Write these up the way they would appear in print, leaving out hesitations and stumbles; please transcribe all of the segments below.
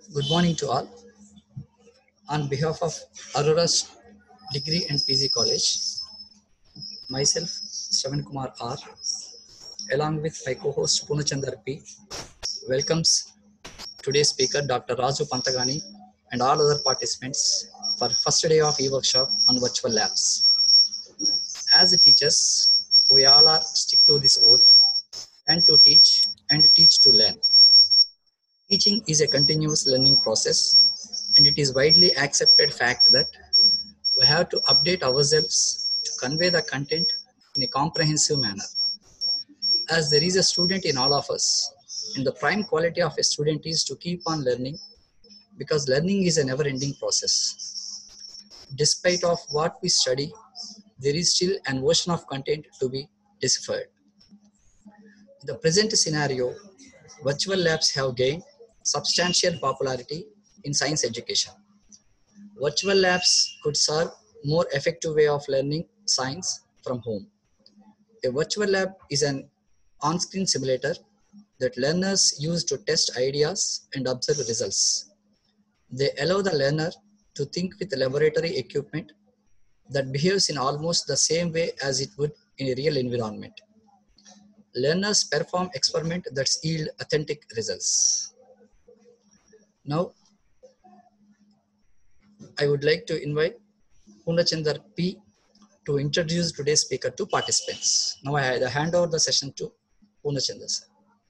Good morning to all. On behalf of Aurora's Degree and PG College, myself, Shravan Kumar R, along with my co-host Punachandar P, welcomes today's speaker Dr. Raju Pantagani and all other participants for first day of e-workshop on virtual labs. As teachers, we all are stick to this quote, and to teach and teach to learn. Teaching is a continuous learning process, and it is widely accepted fact that we have to update ourselves to convey the content in a comprehensive manner. As there is a student in all of us, and the prime quality of a student is to keep on learning because learning is a never-ending process. Despite of what we study, there is still an ocean of content to be deciphered. In the present scenario, virtual labs have gained substantial popularity in science education. Virtual labs could serve more effective way of learning science from home. A virtual lab is an on-screen simulator that learners use to test ideas and observe results. They allow the learner to think with laboratory equipment that behaves in almost the same way as it would in a real environment. Learners perform experiments that yield authentic results. Now, I would like to invite Punachandar P to introduce today's speaker to participants. Now I hand over the session to Punachandar sir.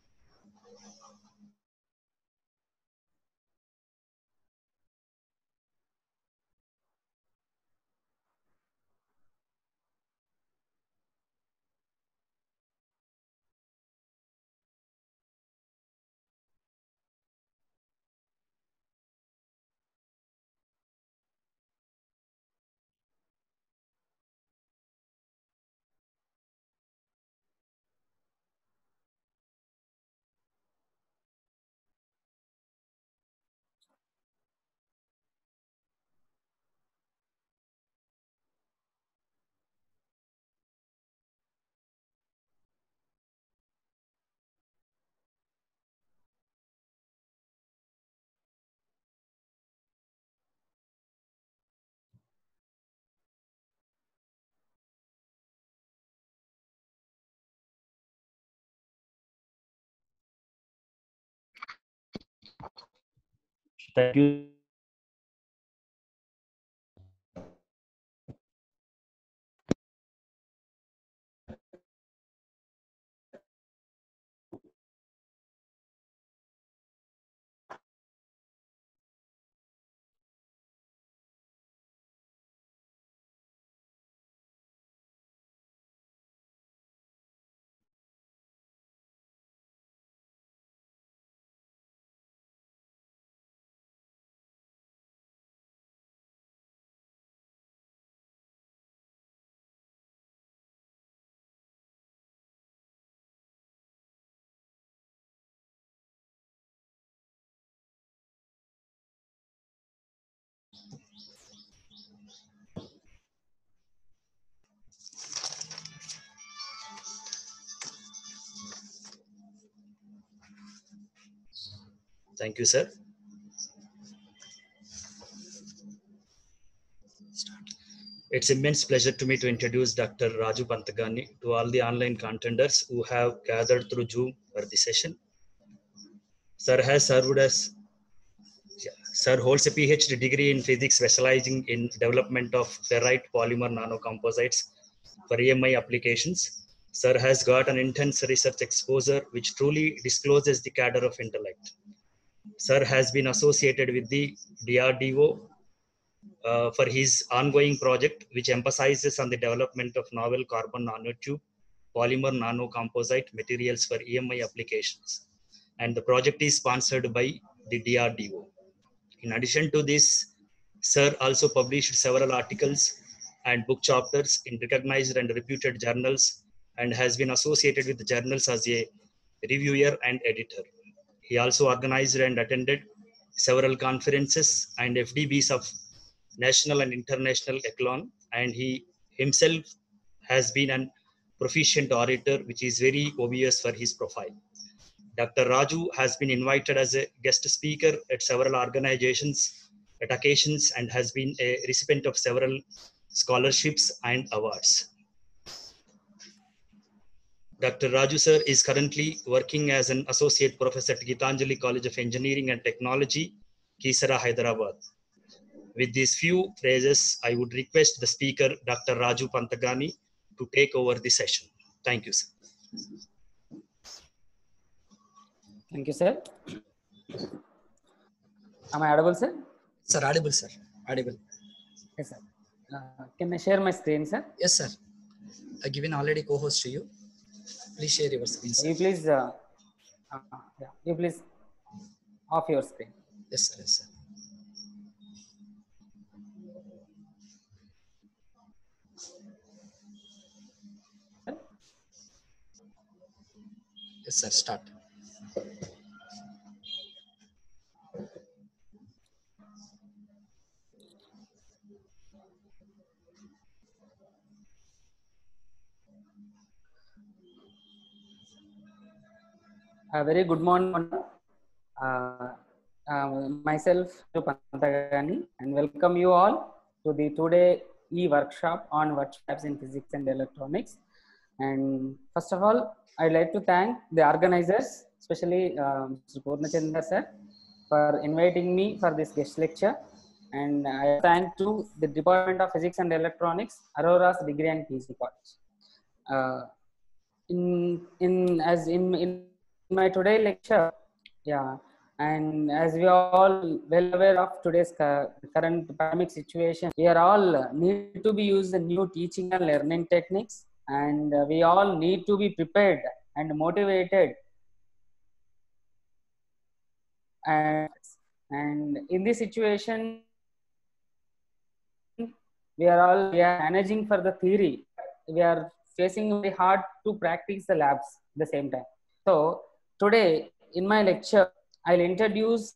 Thank you. Thank you, sir. It's immense pleasure to me to introduce Dr. Raju Pantagani to all the online contenders who have gathered through Zoom for the session. Sir has served as Sir holds a PhD degree in physics specializing in development of ferrite polymer nanocomposites for EMI applications. Sir has got an intense research exposure which truly discloses the cadre of intellect. Sir has been associated with the DRDO for his ongoing project, which emphasizes on the development of novel carbon nanotube polymer nanocomposite materials for EMI applications. And the project is sponsored by the DRDO. In addition to this, Sir also published several articles and book chapters in recognized and reputed journals and has been associated with the journals as a reviewer and editor. He also organized and attended several conferences and FDBs of national and international echelon, and he himself has been an proficient orator, which is very obvious for his profile. Dr. Raju has been invited as a guest speaker at several organizations at occasions and has been a recipient of several scholarships and awards. Dr. Raju sir is currently working as an associate professor at Gitanjali College of Engineering and Technology, Kisara, Hyderabad. With these few phrases, I would request the speaker, Dr. Raju Pantagani, to take over the session. Thank you, sir. Thank you, sir. Am I audible, sir? Sir, audible, sir. Audible. Yes, sir. Can I share my screen, sir? Yes, sir. I given already co-host to you. Please share your screen, sir. You please, you please off your screen. Yes, sir. Yes, sir. Yes, sir. Start. A very good morning. Myself, Pantagani, and welcome you all to the today e-workshop on workshops in physics and electronics. And first of all, I'd like to thank the organizers, especially Mr. Purnachandra sir, for inviting me for this guest lecture. And I thank to the Department of Physics and Electronics, Aurora's Degree and PG College. In my today lecture, yeah, and as we are all well aware of today's current pandemic situation, we are all need to be using the new teaching and learning techniques, and we all need to be prepared and motivated. And in this situation, we are managing for the theory. We are facing very hard to practice the labs at the same time. So today in my lecture, I'll introduce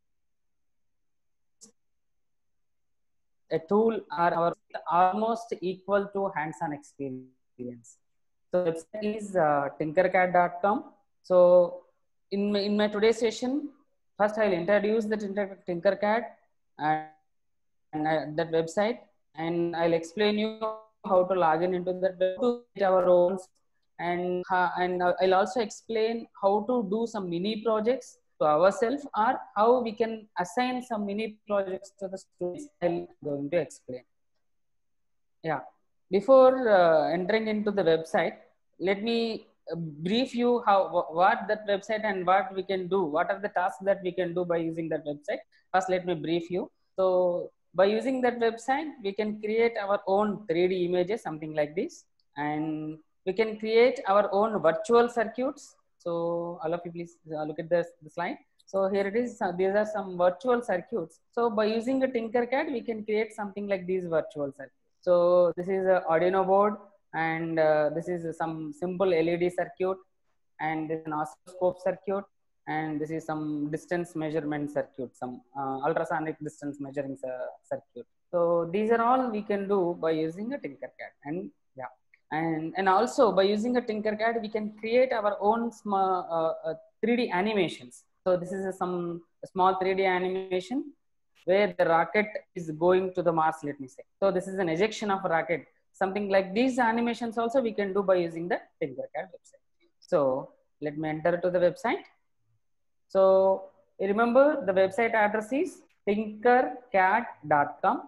a tool or almost equal to hands-on experience. So the website is tinkercad.com. So in my today's session, first I'll introduce the Tinkercad and that website, and I'll explain you how to log in into that web to get our roles, and I'll also explain how to do some mini projects to ourselves, or how we can assign some mini projects to the students. I'm going to explain. Yeah. Before entering into the website, let me brief you what that website and what we can do. What are the tasks that we can do by using that website? First, let me brief you. So by using that website, we can create our own 3D images, something like this, and we can create our own virtual circuits. So all of you please look at the slide. So here it is. These are some virtual circuits. So by using a Tinkercad, we can create something like these virtual circuits. So this is an Arduino board, and this is some simple LED circuit, and this is an oscilloscope circuit, and this is some distance measurement circuit, some ultrasonic distance measuring circuit. So these are all we can do by using a Tinkercad. And yeah, and also by using a Tinkercad, we can create our own small 3D animations. So this is some small 3D animation where the rocket is going to the Mars, let me say. So this is an ejection of a rocket. Something like these animations also we can do by using the Tinkercad website. So let me enter to the website. So remember the website address is tinkercad.com,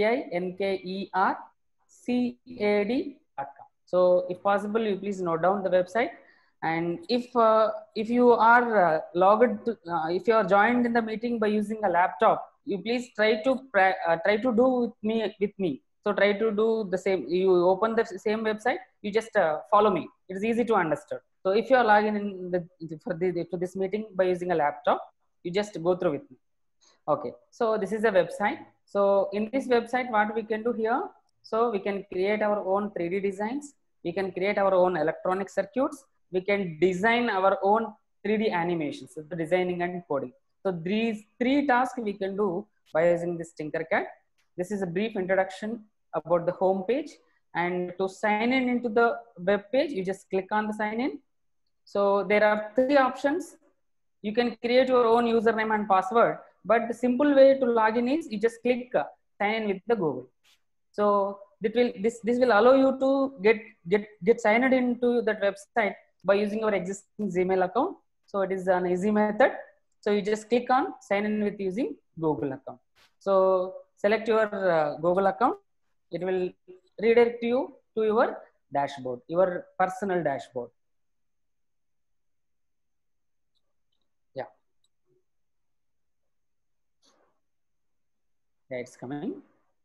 tinkercad.com. So if possible, you please note down the website. And if you are logged to, if you are joined in the meeting by using a laptop, you please try to do with me. So try to do the same. You open the same website. You just follow me. It is easy to understand. So if you are logging in to this meeting by using a laptop, you just go through with me. Okay. So this is a website. So in this website, what we can do here? So we can create our own 3D designs. We can create our own electronic circuits. We can design our own 3D animations, so the designing and coding. So these 3 tasks we can do by using this Tinkercad. This is a brief introduction about the home page. And to sign in into the web page, you just click on the sign in. So there are 3 options. You can create your own username and password, but the simple way to log in is you just click sign in with the Google. So this will allow you to get signed into that website by using your existing Gmail account. So it is an easy method. So you just click on sign in with using Google account. So select your Google account. It will redirect you to your dashboard, your personal dashboard. Yeah, it's coming.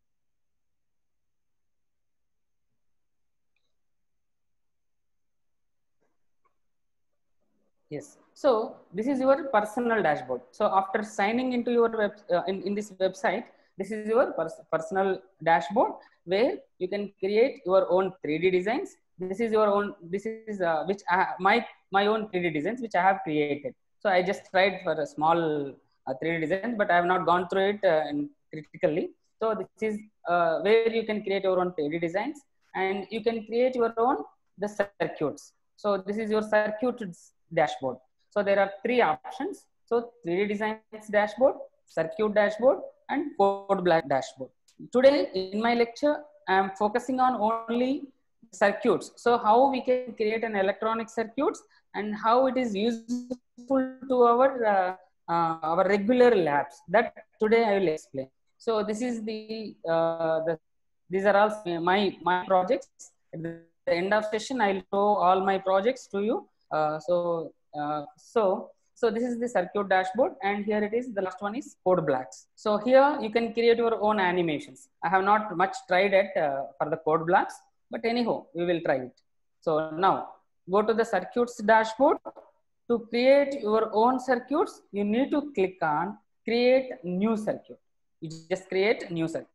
Yes. So this is your personal dashboard. So after signing into your in this website, this is your personal dashboard where you can create your own 3D designs. This is your own. This is which my own 3D designs which I have created. So I just tried for a small 3D designs, but I have not gone through it critically. So this is where you can create your own 3D designs, and you can create your own the circuits. So this is your circuits dashboard. So there are 3 options. So 3D designs dashboard, circuit dashboard, and code black dashboard. Today in my lecture, I am focusing on only circuits. So how we can create an electronic circuits and how it is useful to our regular labs. That today I will explain. So this is these are all my projects. At the end of session, I will show all my projects to you. So this is the circuit dashboard, and here it is. The last one is code blocks. So here you can create your own animations. I have not much tried it for the code blocks, but anyhow, we will try it. So now go to the circuits dashboard. To create your own circuits, you need to click on create new circuit. You just create new circuit.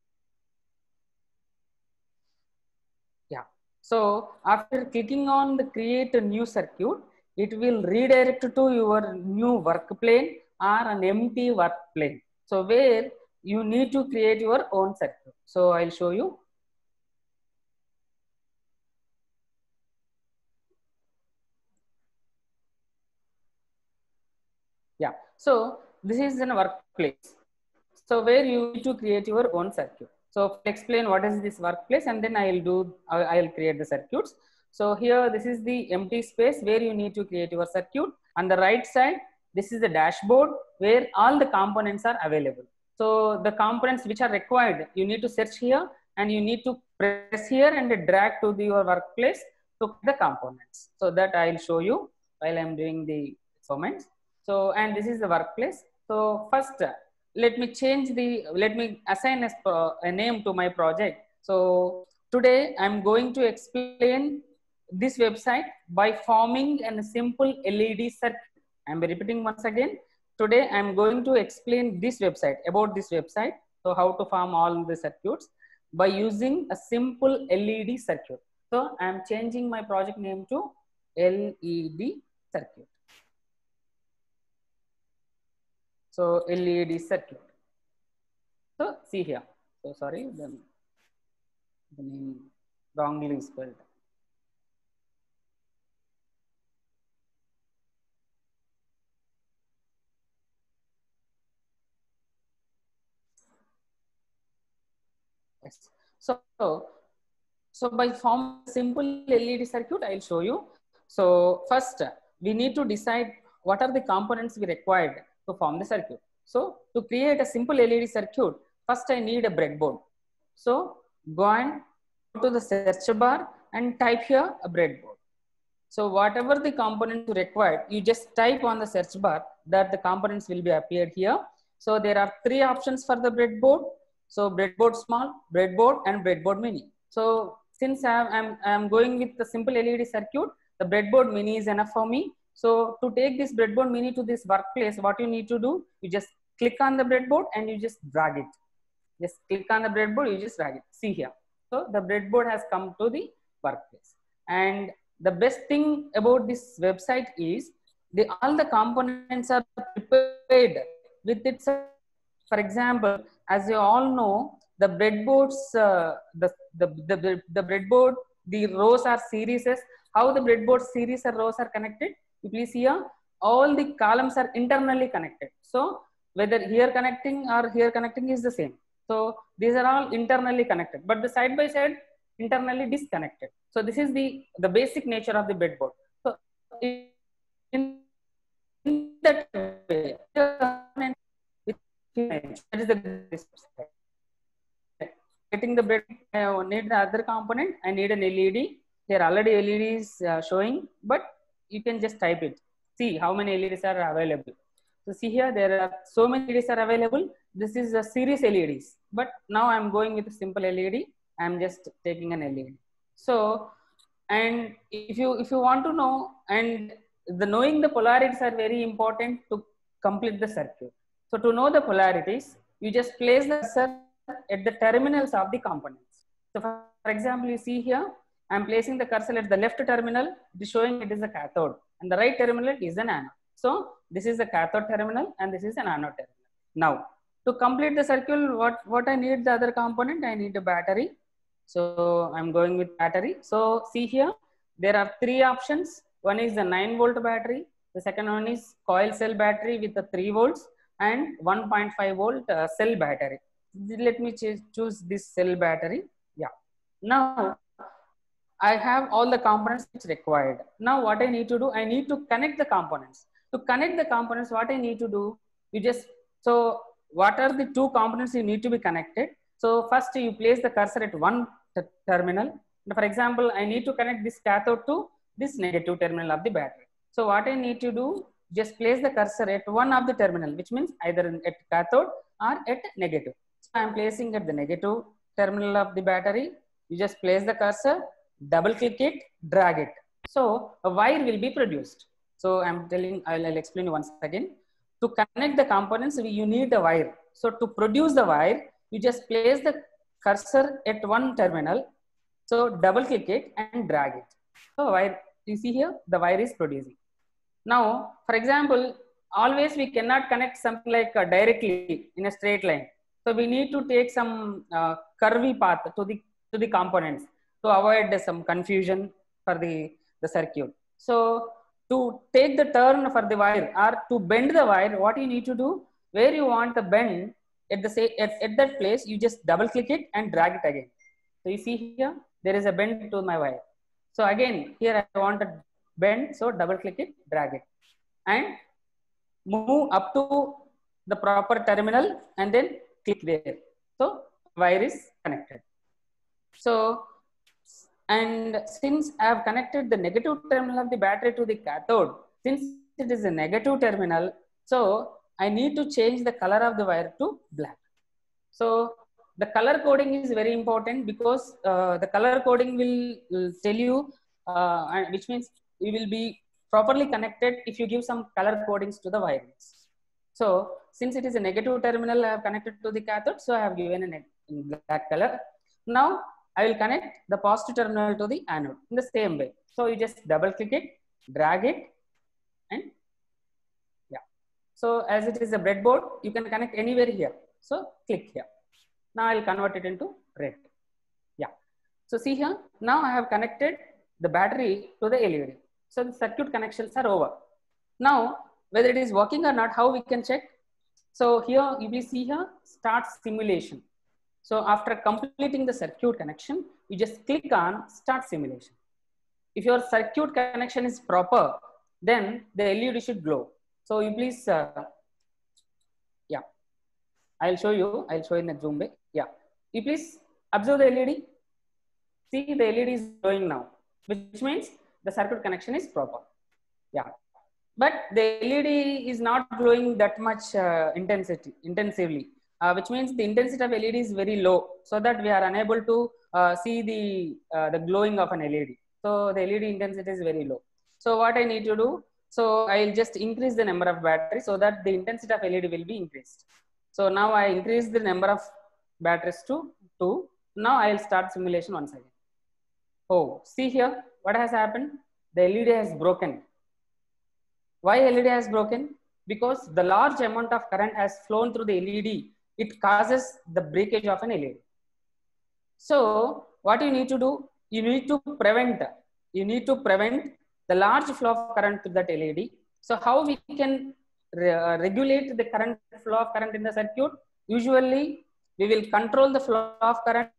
Yeah. So after clicking on the create a new circuit, it will redirect to your new work plane or an empty work plane. So where you need to create your own circuit. So I'll show you. Yeah. So this is in a workplace. So where you need to create your own circuit. So I'll explain what is this workplace, and then I'll create the circuits. So here, this is the empty space where you need to create your circuit. On the right side, this is the dashboard where all the components are available. So the components which are required, you need to search here, and you need to press here and drag to your workplace to the components. So that I'll show you while I'm doing the comments. So, and this is the workplace. So first, let me assign a name to my project. So today I'm going to explain this website by forming a simple LED circuit. I'm repeating once again. Today I'm going to explain this website, about this website. So how to form all the circuits by using a simple LED circuit. So I'm changing my project name to LED circuit. So LED circuit. So see here. So sorry, the name wrongly spelled. Yes. So by forming a simple LED circuit, I'll show you. So first, we need to decide what are the components we required to form the circuit. So to create a simple LED circuit, first I need a breadboard. So go and go to the search bar and type here a breadboard. So whatever the components required, you just type on the search bar that the components will be appeared here. So there are 3 options for the breadboard. So breadboard small, breadboard, and breadboard mini. So since I'm going with the simple LED circuit, the breadboard mini is enough for me. So to take this breadboard mini to this workplace, what you need to do, you just click on the breadboard and you just drag it. Just click on the breadboard, you just drag it. See here. So the breadboard has come to the workplace. And the best thing about this website is all the components are prepared with its. For example, as you all know, the breadboards, the breadboard, the rows are series. how the breadboard series or rows are connected? You please see here, all the columns are internally connected. So whether here connecting or here connecting is the same. So these are all internally connected, but the side by side internally disconnected. So this is the basic nature of the breadboard. So in that way, that is the getting the bread. I need the other component. I need an LED. Here already LED is showing, but you can just type it. See how many LEDs are available. So see here, there are so many LEDs are available. This is a series LEDs, but now I'm going with a simple LED. I'm just taking an LED. So, and if you want to know, and knowing the polarities are very important to complete the circuit. So to know the polarities, you just place the cursor at the terminals of the components. So for example, you see here, I'm placing the cursor at the left terminal, it is showing it is a cathode, and the right terminal is an anode. So this is the cathode terminal and this is an anode terminal. Now to complete the circuit, what I need the other component, I need a battery. So I'm going with battery. So see here, there are three options. One is the 9-volt battery. The second one is coil cell battery with the 3 volts and 1.5 volt cell battery. Let me choose this cell battery. Yeah. Now I have all the components which required. Now what I need to do, I need to connect the components. To connect the components, what I need to do, you just, so what are the two components you need to be connected? So first you place the cursor at one terminal. For example, I need to connect this cathode to this negative terminal of the battery. So what I need to do, just place the cursor at one of the terminal, which means either at cathode or at negative. So I am placing at the negative terminal of the battery. You just place the cursor, double click it, drag it. So a wire will be produced. So I'm telling, I'll explain you once again. To connect the components, you need a wire. So to produce the wire, you just place the cursor at one terminal. So double click it and drag it. So wire, you see here, the wire is producing. Now, for example, always we cannot connect something like directly in a straight line. So we need to take some curvy path to the components to avoid some confusion for the circuit. So to take the turn for the wire or to bend the wire, what you need to do, where you want the bend at that place, you just double click it and drag it again. So you see here, there is a bend to my wire. So again, here I want a bend, so double click it, drag it, and move up to the proper terminal and then click there. So wire is connected. So, and since I have connected the negative terminal of the battery to the cathode, since it is a negative terminal, so I need to change the color of the wire to black. So the color coding is very important because the color coding will tell you, which means you will be properly connected if you give some color codings to the wires. So since it is a negative terminal, I have connected to the cathode, so I have given a in black color. Now I will connect the positive terminal to the anode in the same way. So you just double click it, drag it, and yeah. So as it is a breadboard, you can connect anywhere here. So click here. Now I'll convert it into red. Yeah. So see here, now I have connected the battery to the LED. So the circuit connections are over. Now, whether it is working or not, how we can check? So here you will see here, start simulation. So after completing the circuit connection, you just click on start simulation. If your circuit connection is proper, then the LED should glow. So you please, yeah, I'll show you in the zoom way. Yeah, you please observe the LED. See, the LED is glowing now, which means the circuit connection is proper. Yeah, but the LED is not glowing that much intensively, which means the intensity of LED is very low, so that we are unable to see the glowing of an LED. So the LED intensity is very low. So what I need to do, so I'll just increase the number of batteries so that the intensity of LED will be increased. So now I increase the number of batteries to 2. Now I'll start simulation once again. Oh, see here, what has happened? The LED has broken. Why LED has broken? Because the large amount of current has flown through the LED. It causes the breakage of an LED. So what you need to do, you need to prevent you need to prevent the large flow of current to that LED. So how we can regulate the current flow of current in the circuit? Usually we will control the flow of current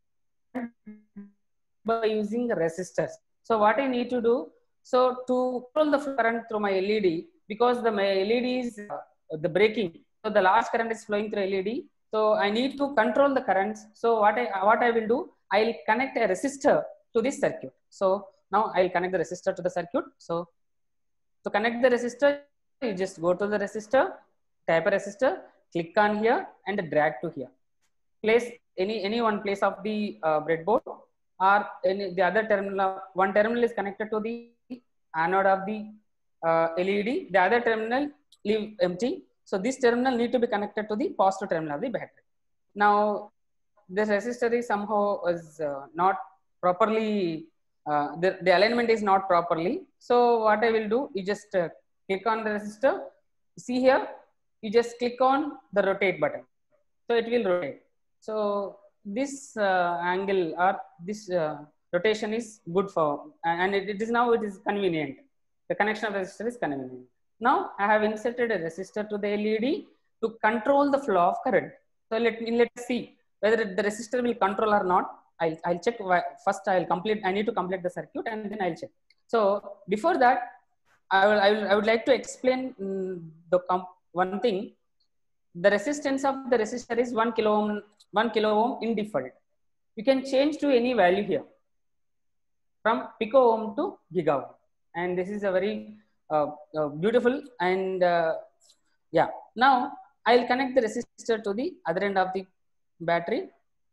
by using resistors. So what I need to do, so to control the current through my LED, because my LED is the breaking, so the large current is flowing through LED. So I need to control the currents. So what I will do, I will connect a resistor to this circuit. So now I will connect the resistor to the circuit. So to connect the resistor, you just go to the resistor, type a resistor, click on here and drag to here. Place any one place of the breadboard, or the other terminal. One terminal is connected to the anode of the LED. The other terminal leave empty. So this terminal need to be connected to the positive terminal of the battery. Now this resistor is somehow not properly, the alignment is not properly. So what I will do, you just click on the resistor. See here, you just click on the rotate button. So it will rotate. So this angle or this rotation is good for, and it is convenient. The connection of the resistor is convenient. Now I have inserted a resistor to the LED to control the flow of current. So let's see whether the resistor will control or not. I'll check first. I need to complete the circuit and then I'll check. So before that, I would like to explain one thing. The resistance of the resistor is 1 kilo ohm in default. You can change to any value here, from pico ohm to giga ohm, and this is a very beautiful and yeah. Now I'll connect the resistor to the other end of the battery.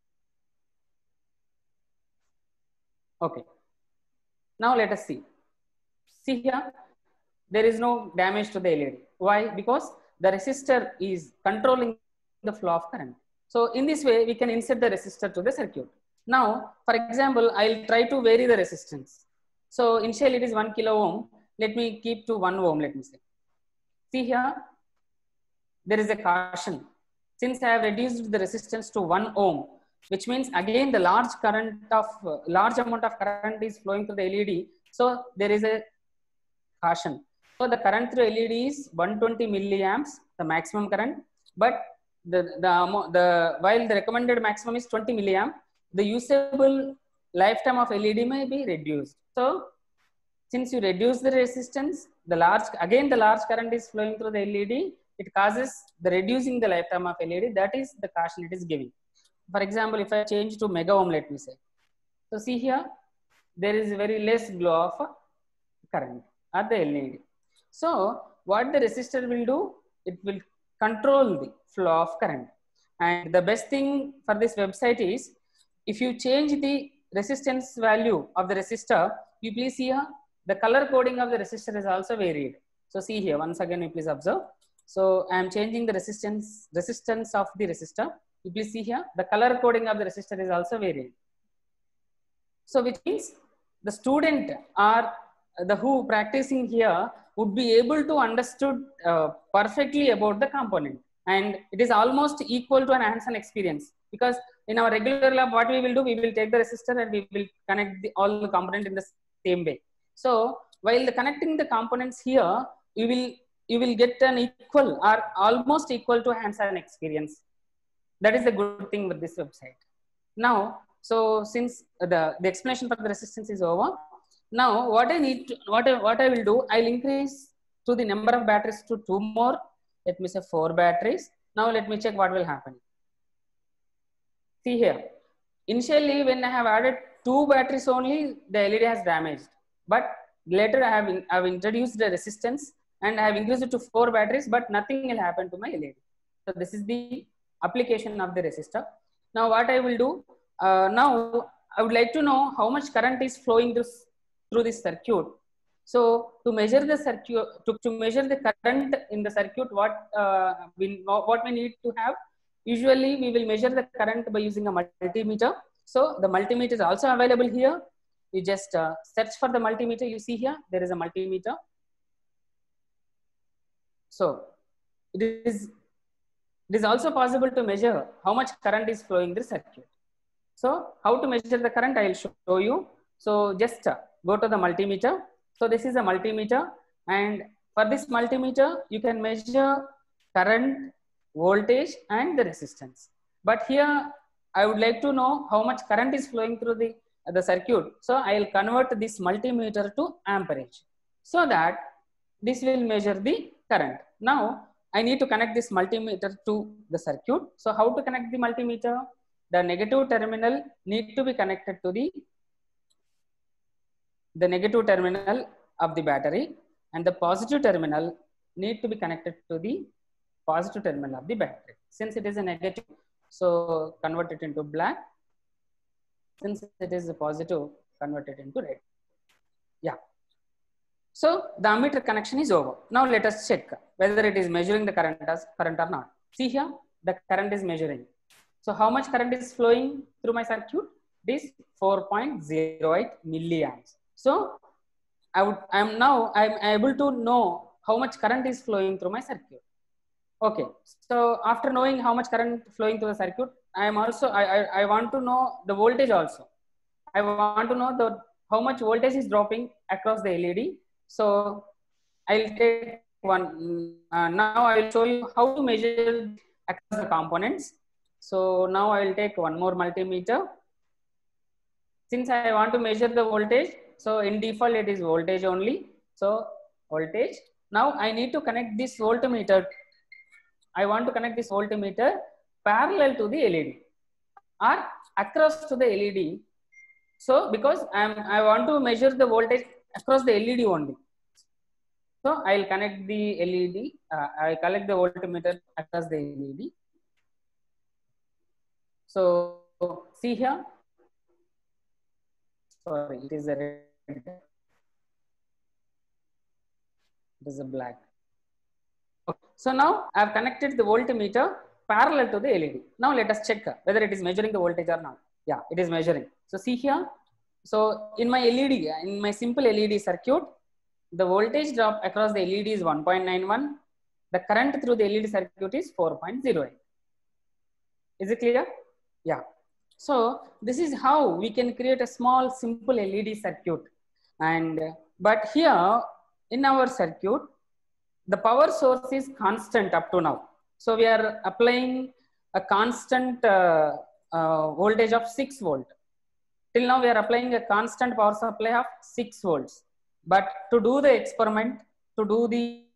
Okay. Now let us see. See here, there is no damage to the LED. Why? Because the resistor is controlling the flow of current. So in this way, we can insert the resistor to the circuit. Now, for example, I'll try to vary the resistance. So initially it is 1 kilo ohm. Let me keep to 1 ohm, let me say. See here, there is a caution. Since I have reduced the resistance to 1 ohm, which means again the large amount of current is flowing through the LED. So there is a caution. So the current through LED is 120 milliamps, the maximum current, but while the recommended maximum is 20 milliamp, the usable lifetime of LED may be reduced. So since you reduce the resistance, the large current is flowing through the LED, it causes the reducing the lifetime of LED. That is the caution it is giving. For example, if I change to mega ohm, let me say. So see here, there is very less flow of current at the LED. So what the resistor will do, it will control the flow of current. And the best thing for this website is, if you change the resistance value of the resistor, you please see here, the color coding of the resistor is also varied. So see here, once again, you please observe. So I am changing the resistance of the resistor. You please see here, the color coding of the resistor is also varied. So which means the student or the who practicing here would be able to understood perfectly about the component, and it is almost equal to an hands-on experience, because in our regular lab, what we will do, we will take the resistor and we will connect all the component in the same way. So while connecting the components here, you will get an equal or almost equal to hands-on experience. That is the good thing with this website. Now, so since the explanation for the resistance is over, now what I will do, I'll increase to the number of batteries to 2 more. Let me say 4 batteries. Now let me check what will happen. See here, initially when I have added 2 batteries only, the LED has damaged. But later I have introduced the resistance and I have increased it to 4 batteries, but nothing will happen to my LED. So this is the application of the resistor. Now what I will do, now I would like to know how much current is flowing through this circuit. So to measure the circuit, to measure the current in the circuit, what we need to have, usually we will measure the current by using a multimeter. So the multimeter is also available here. You just search for the multimeter. You see here, there is a multimeter. So it is also possible to measure how much current is flowing in the circuit. So how to measure the current, I will show you. So just go to the multimeter. So this is a multimeter, and for this multimeter, you can measure current, voltage, and the resistance. But here, I would like to know how much current is flowing through the circuit. So I will convert this multimeter to amperage, so that this will measure the current. Now I need to connect this multimeter to the circuit. So how to connect the multimeter? The negative terminal need to be connected to the negative terminal of the battery, and the positive terminal need to be connected to the positive terminal of the battery. Since it is a negative, so convert it into black. Since it is a positive, convert it into red. Yeah. So the ammeter connection is over. Now let us check whether it is measuring the current or not. See here, the current is measuring. So how much current is flowing through my circuit? This 4.08 milliamps. So I'm able to know how much current is flowing through my circuit. Okay. So after knowing how much current flowing through the circuit, I want to know the voltage also. I want to know how much voltage is dropping across the LED. So I'll take one. Now I will show you how to measure across the components. So now I will take one more multimeter. Since I want to measure the voltage, so in default it is voltage only. So voltage. Now I need to connect this voltmeter. I want to connect this voltmeter parallel to the LED or across to the LED. So because I want to measure the voltage across the LED only. So I'll connect the LED. I collect the voltmeter across the LED. So see here. Sorry, it is a red. It is a black. Okay. So now I have connected the voltmeter parallel to the LED. Now let us check whether it is measuring the voltage or not. Yeah, it is measuring. So see here. So in my LED, in my simple LED circuit, the voltage drop across the LED is 1.91. The current through the LED circuit is 4.08. Is it clear? Yeah. So this is how we can create a small simple LED circuit. And but here in our circuit, the power source is constant up to now. So we are applying a constant voltage of 6 volt. Till now we are applying a constant power supply of 6 volts. But to do the experiment, to do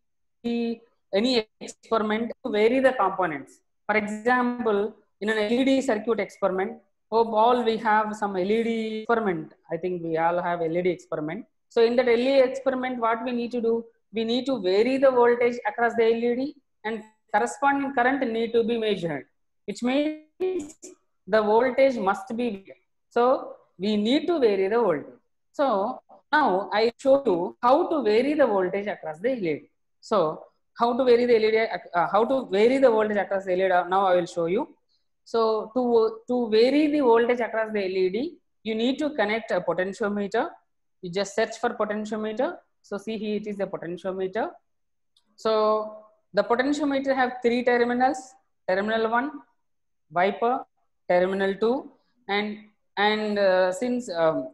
any experiment, to vary the components. For example, in an LED circuit experiment, hope all we have some LED experiment. I think we all have LED experiment. So in that LED experiment, what we need to do? We need to vary the voltage across the LED, and corresponding current need to be measured, which means the voltage must be. So we need to vary the voltage. So now I show you how to vary the voltage across the LED. So how to vary the LED, how to vary the voltage across the LED. Now I will show you. So to vary the voltage across the LED, you need to connect a potentiometer. You just search for potentiometer. So see here it is the potentiometer. So the potentiometer have 3 terminals: terminal 1, wiper, terminal 2, and since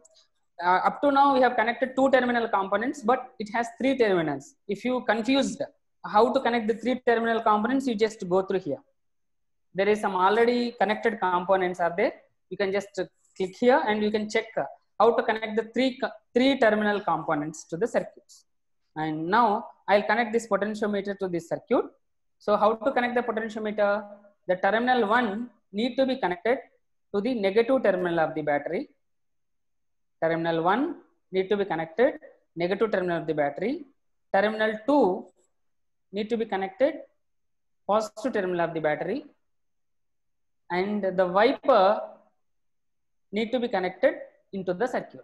up to now we have connected 2 terminal components, but it has 3 terminals. If you confused how to connect the 3 terminal components, you just go through here. There is some already connected components are there. You can just click here and you can check how to connect the three terminal components to the circuits. And now I'll connect this potentiometer to this circuit. So how to connect the potentiometer? The terminal 1 need to be connected to the negative terminal of the battery. Terminal 1 need to be connected negative terminal of the battery. Terminal 2 need to be connected positive terminal of the battery. And the wiper need to be connected into the circuit.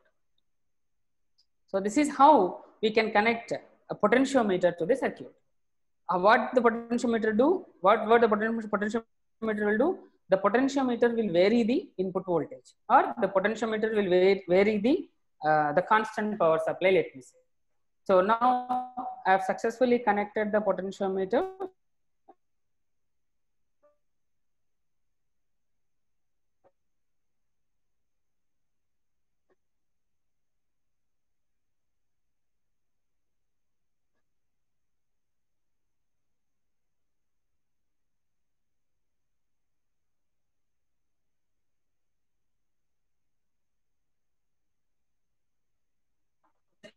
So this is how we can connect a potentiometer to the circuit. What the potentiometer do? What the potentiometer will do? The potentiometer will vary the input voltage, or the potentiometer will vary the constant power supply, let me say. So now I have successfully connected the potentiometer.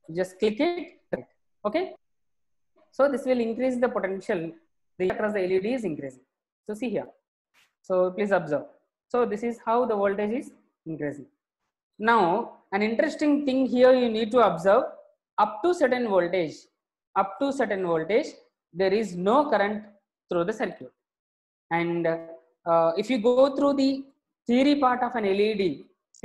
Just click it. Okay. So this will increase the potential. The across the LED is increasing. So see here. So please observe. So this is how the voltage is increasing. Now an interesting thing here you need to observe, up to certain voltage, there is no current through the circuit. And if you go through the theory part of an LED,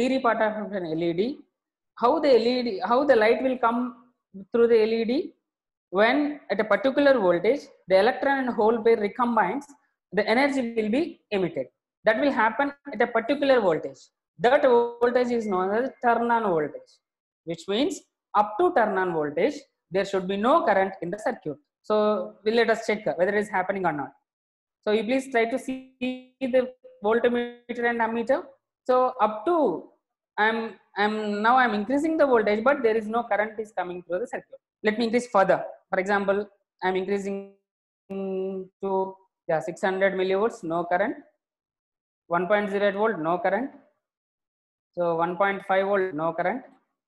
how the light will come through the LED, when at a particular voltage the electron and hole pair recombines, the energy will be emitted. That will happen at a particular voltage. That voltage is known as turn on voltage, which means up to turn on voltage there should be no current in the circuit. So let us check whether it is happening or not. So you please try to see the voltmeter and ammeter. So up to I'm increasing the voltage, but there is no current is coming through the circuit. Let me increase further. For example, I'm increasing to 600 millivolts, no current. 1.08 volt, no current. So 1.5 volt, no current.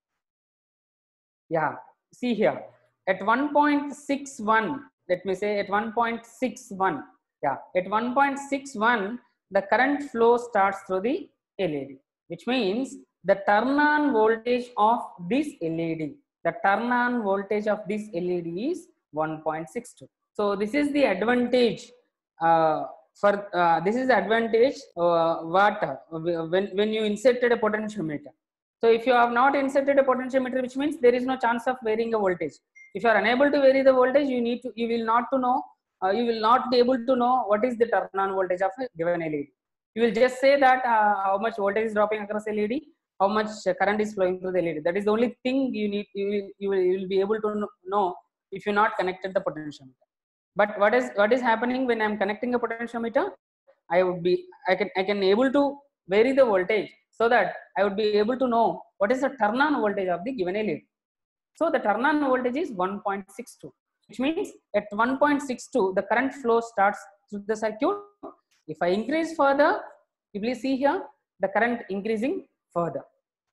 Yeah, see here at 1.61. Let me say at 1.61. Yeah, at 1.61, the current flow starts through the LED, which means the turn on voltage of this LED, is 1.62. So this is the advantage when you inserted a potentiometer. So if you have not inserted a potentiometer, which means there is no chance of varying a voltage. If you are unable to vary the voltage, you will not be able to know what is the turn on voltage of a given LED. You will just say that how much voltage is dropping across LED, how much current is flowing through the LED. That is the only thing you will be able to know if you not connected the potentiometer. But what is happening when I am connecting a potentiometer? I can able to vary the voltage so that I would be able to know what is the turn on voltage of the given LED. So the turn on voltage is 1.62, which means at 1.62 the current flow starts through the circuit. If I increase further, you please see here the current increasing further.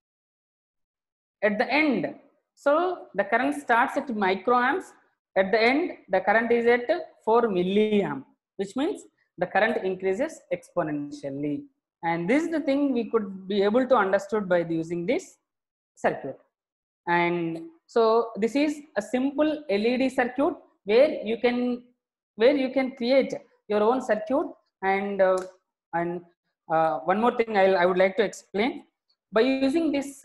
At the end, so the current starts at microamps. At the end, the current is at 4 milliamp, which means the current increases exponentially. And this is the thing we could be able to understood by using this circuit. And so this is a simple LED circuit where you can create your own circuit. And one more thing I would like to explain. By using this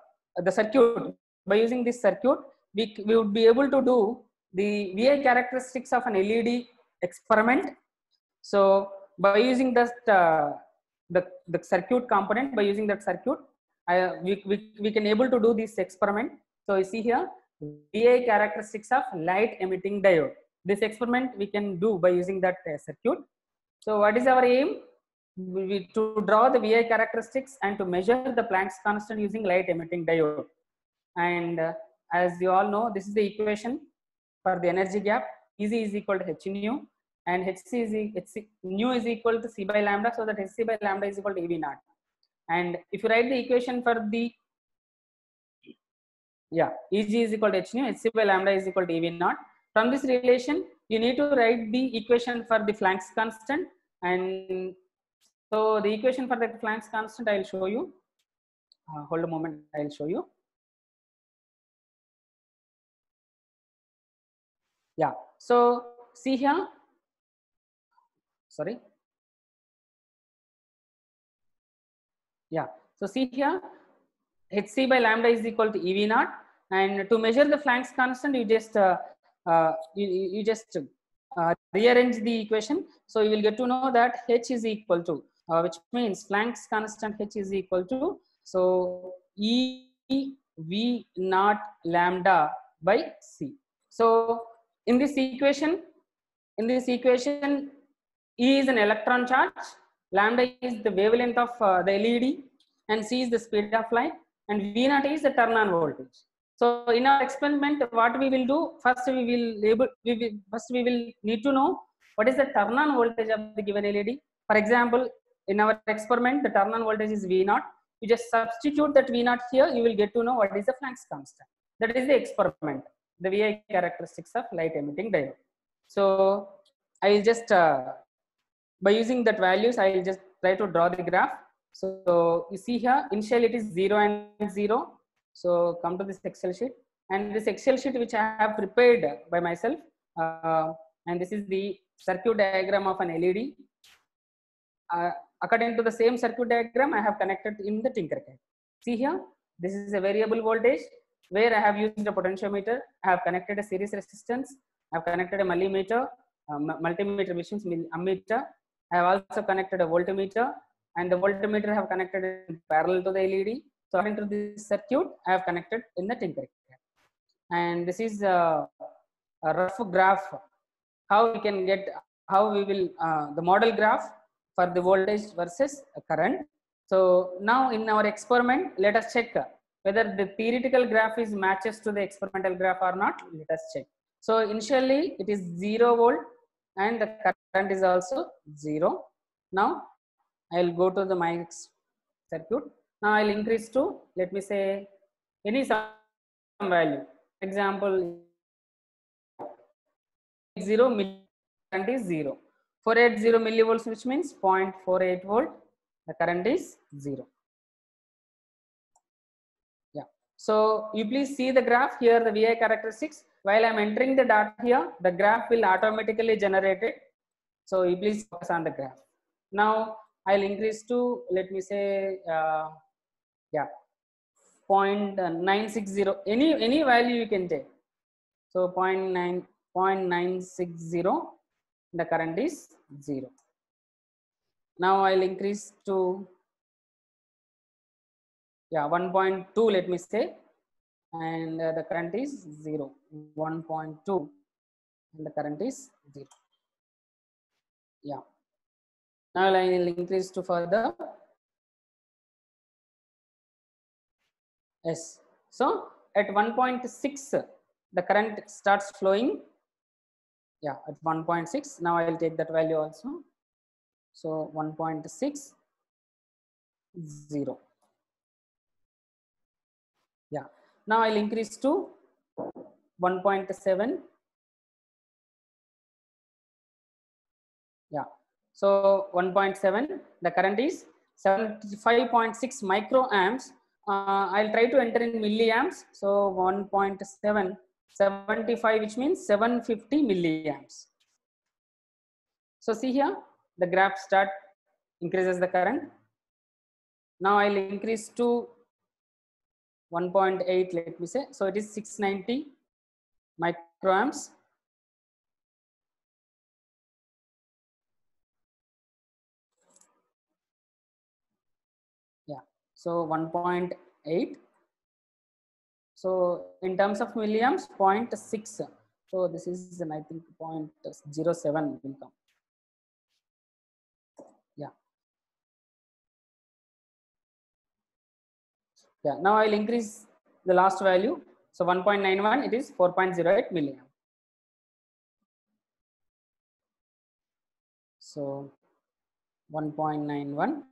circuit, we would be able to do the VI characteristics of an LED experiment. So by using the circuit component, by using that circuit, we can able to do this experiment. So you see here VI characteristics of light emitting diode. This experiment we can do by using that circuit. So what is our aim? To draw the VI characteristics and to measure the Planck's constant using light emitting diode. And as you all know, this is the equation for the energy gap. EZ is equal to h nu, and nu is equal to C by lambda, so that Hc by lambda is equal to EV naught. And if you write the equation for the EG is equal to h nu, Hc by lambda is equal to EV naught. From this relation, you need to write the equation for the Planck's constant. And so the equation for the Planck's constant I will show you. Hold a moment, I will show you. Yeah, so see here, sorry. Yeah, so see here, Hc by lambda is equal to EV naught, and to measure the Planck's constant, you just rearrange the equation. So you will get to know that h is equal to, which means Planck's constant h is equal to, so EV naught lambda by C. So in this equation, E is an electron charge, lambda is the wavelength of the LED, and C is the speed of light, and V naught is the turn on voltage. So in our experiment, what we will do, first we will need to know what is the turn on voltage of the given LED. For example, in our experiment, the turn on voltage is V naught. You just substitute that V naught here, you will get to know what is the Planck's constant. That is the experiment, the VI characteristics of light emitting diode. So I will just, by using that values, I will just try to draw the graph. So you see here, initially it is 0 and 0. So come to this Excel sheet, and this Excel sheet which I have prepared by myself, and this is the circuit diagram of an LED. According to the same circuit diagram, I have connected in the Tinkercad. See here, this is a variable voltage where I have used a potentiometer. I have connected a series resistance. I have connected a multimeter, multimeter which means ammeter. I have also connected a voltmeter, and the voltmeter I have connected in parallel to the LED. So according to this circuit, I have connected in the Tinkercad. And this is a rough graph, how we can get, how we will, the model graph for the voltage versus current. So now in our experiment, let us check whether the theoretical graph is matches to the experimental graph or not. Let us check. So initially it is 0 volt and the current is also 0. Now I will go to the my circuit. Now I will increase to, let me say, any some value. Example, 0 milli, current is 0. 480 millivolts, which means 0.48 volt. The current is 0. Yeah. So you please see the graph here, the VI characteristics. While I'm entering the data here, the graph will automatically generate it. So you please focus on the graph. Now I'll increase to, let me say, 0.960. Any value you can take. So 0.960. The current is 0. Now I'll increase to 1.2, let me say, and the current is 0. 1.2 and the current is 0. Yeah. Now I'll increase to further. Yes. So at 1.6 the current starts flowing. Yeah, at 1.6. Now I will take that value also. So 1.6, 0. Yeah. Now I'll increase to 1.7. Yeah. So 1.7. The current is 75.6 microamps. I'll try to enter in milliamps. So 1.7, 75, which means 750 milliamps. So see here, the graph start increases the current. Now I'll increase to 1.8, let me say. So it is 690 microamps. Yeah. So 1.8. So in terms of milliamps, 0.6. So this is, I think, 0.07 will come. Yeah. Yeah. Now I'll increase the last value. So 1.91, it is 4.08 milliamp. So 1.91.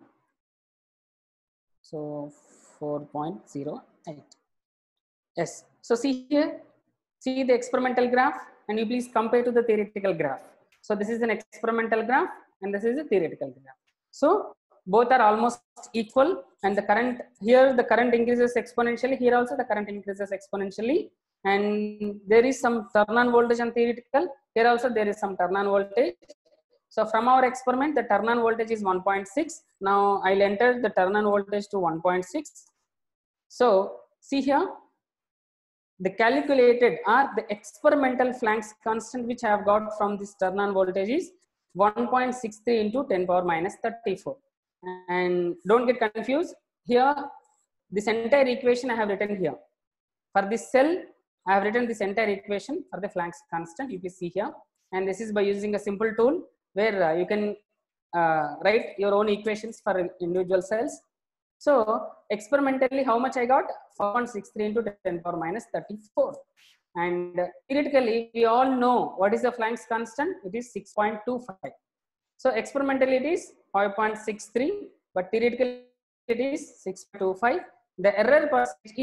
So 4.08. Yes. So see here, see the experimental graph, and you please compare to the theoretical graph. So this is an experimental graph and this is a theoretical graph. So both are almost equal, and the current here, the current increases exponentially. Here also the current increases exponentially, and there is some turn-on voltage on theoretical. Here also there is some turn-on voltage. So from our experiment, the turn-on voltage is 1.6. Now I'll enter the turn-on voltage to 1.6. So see here, the calculated or the experimental flanks constant which I have got from this turn-on voltage is 1.63 into 10 power minus 34. And don't get confused. Here, this entire equation I have written here. For this cell, I have written this entire equation for the flanks constant. You can see here. And this is by using a simple tool where you can write your own equations for individual cells. So experimentally, how much I got? 4.63 into 10 power minus 34. And theoretically, we all know what is the flanks constant. It is 6.25. So experimentally, it is 5.63, but theoretically, it is 6.25. The error percentage is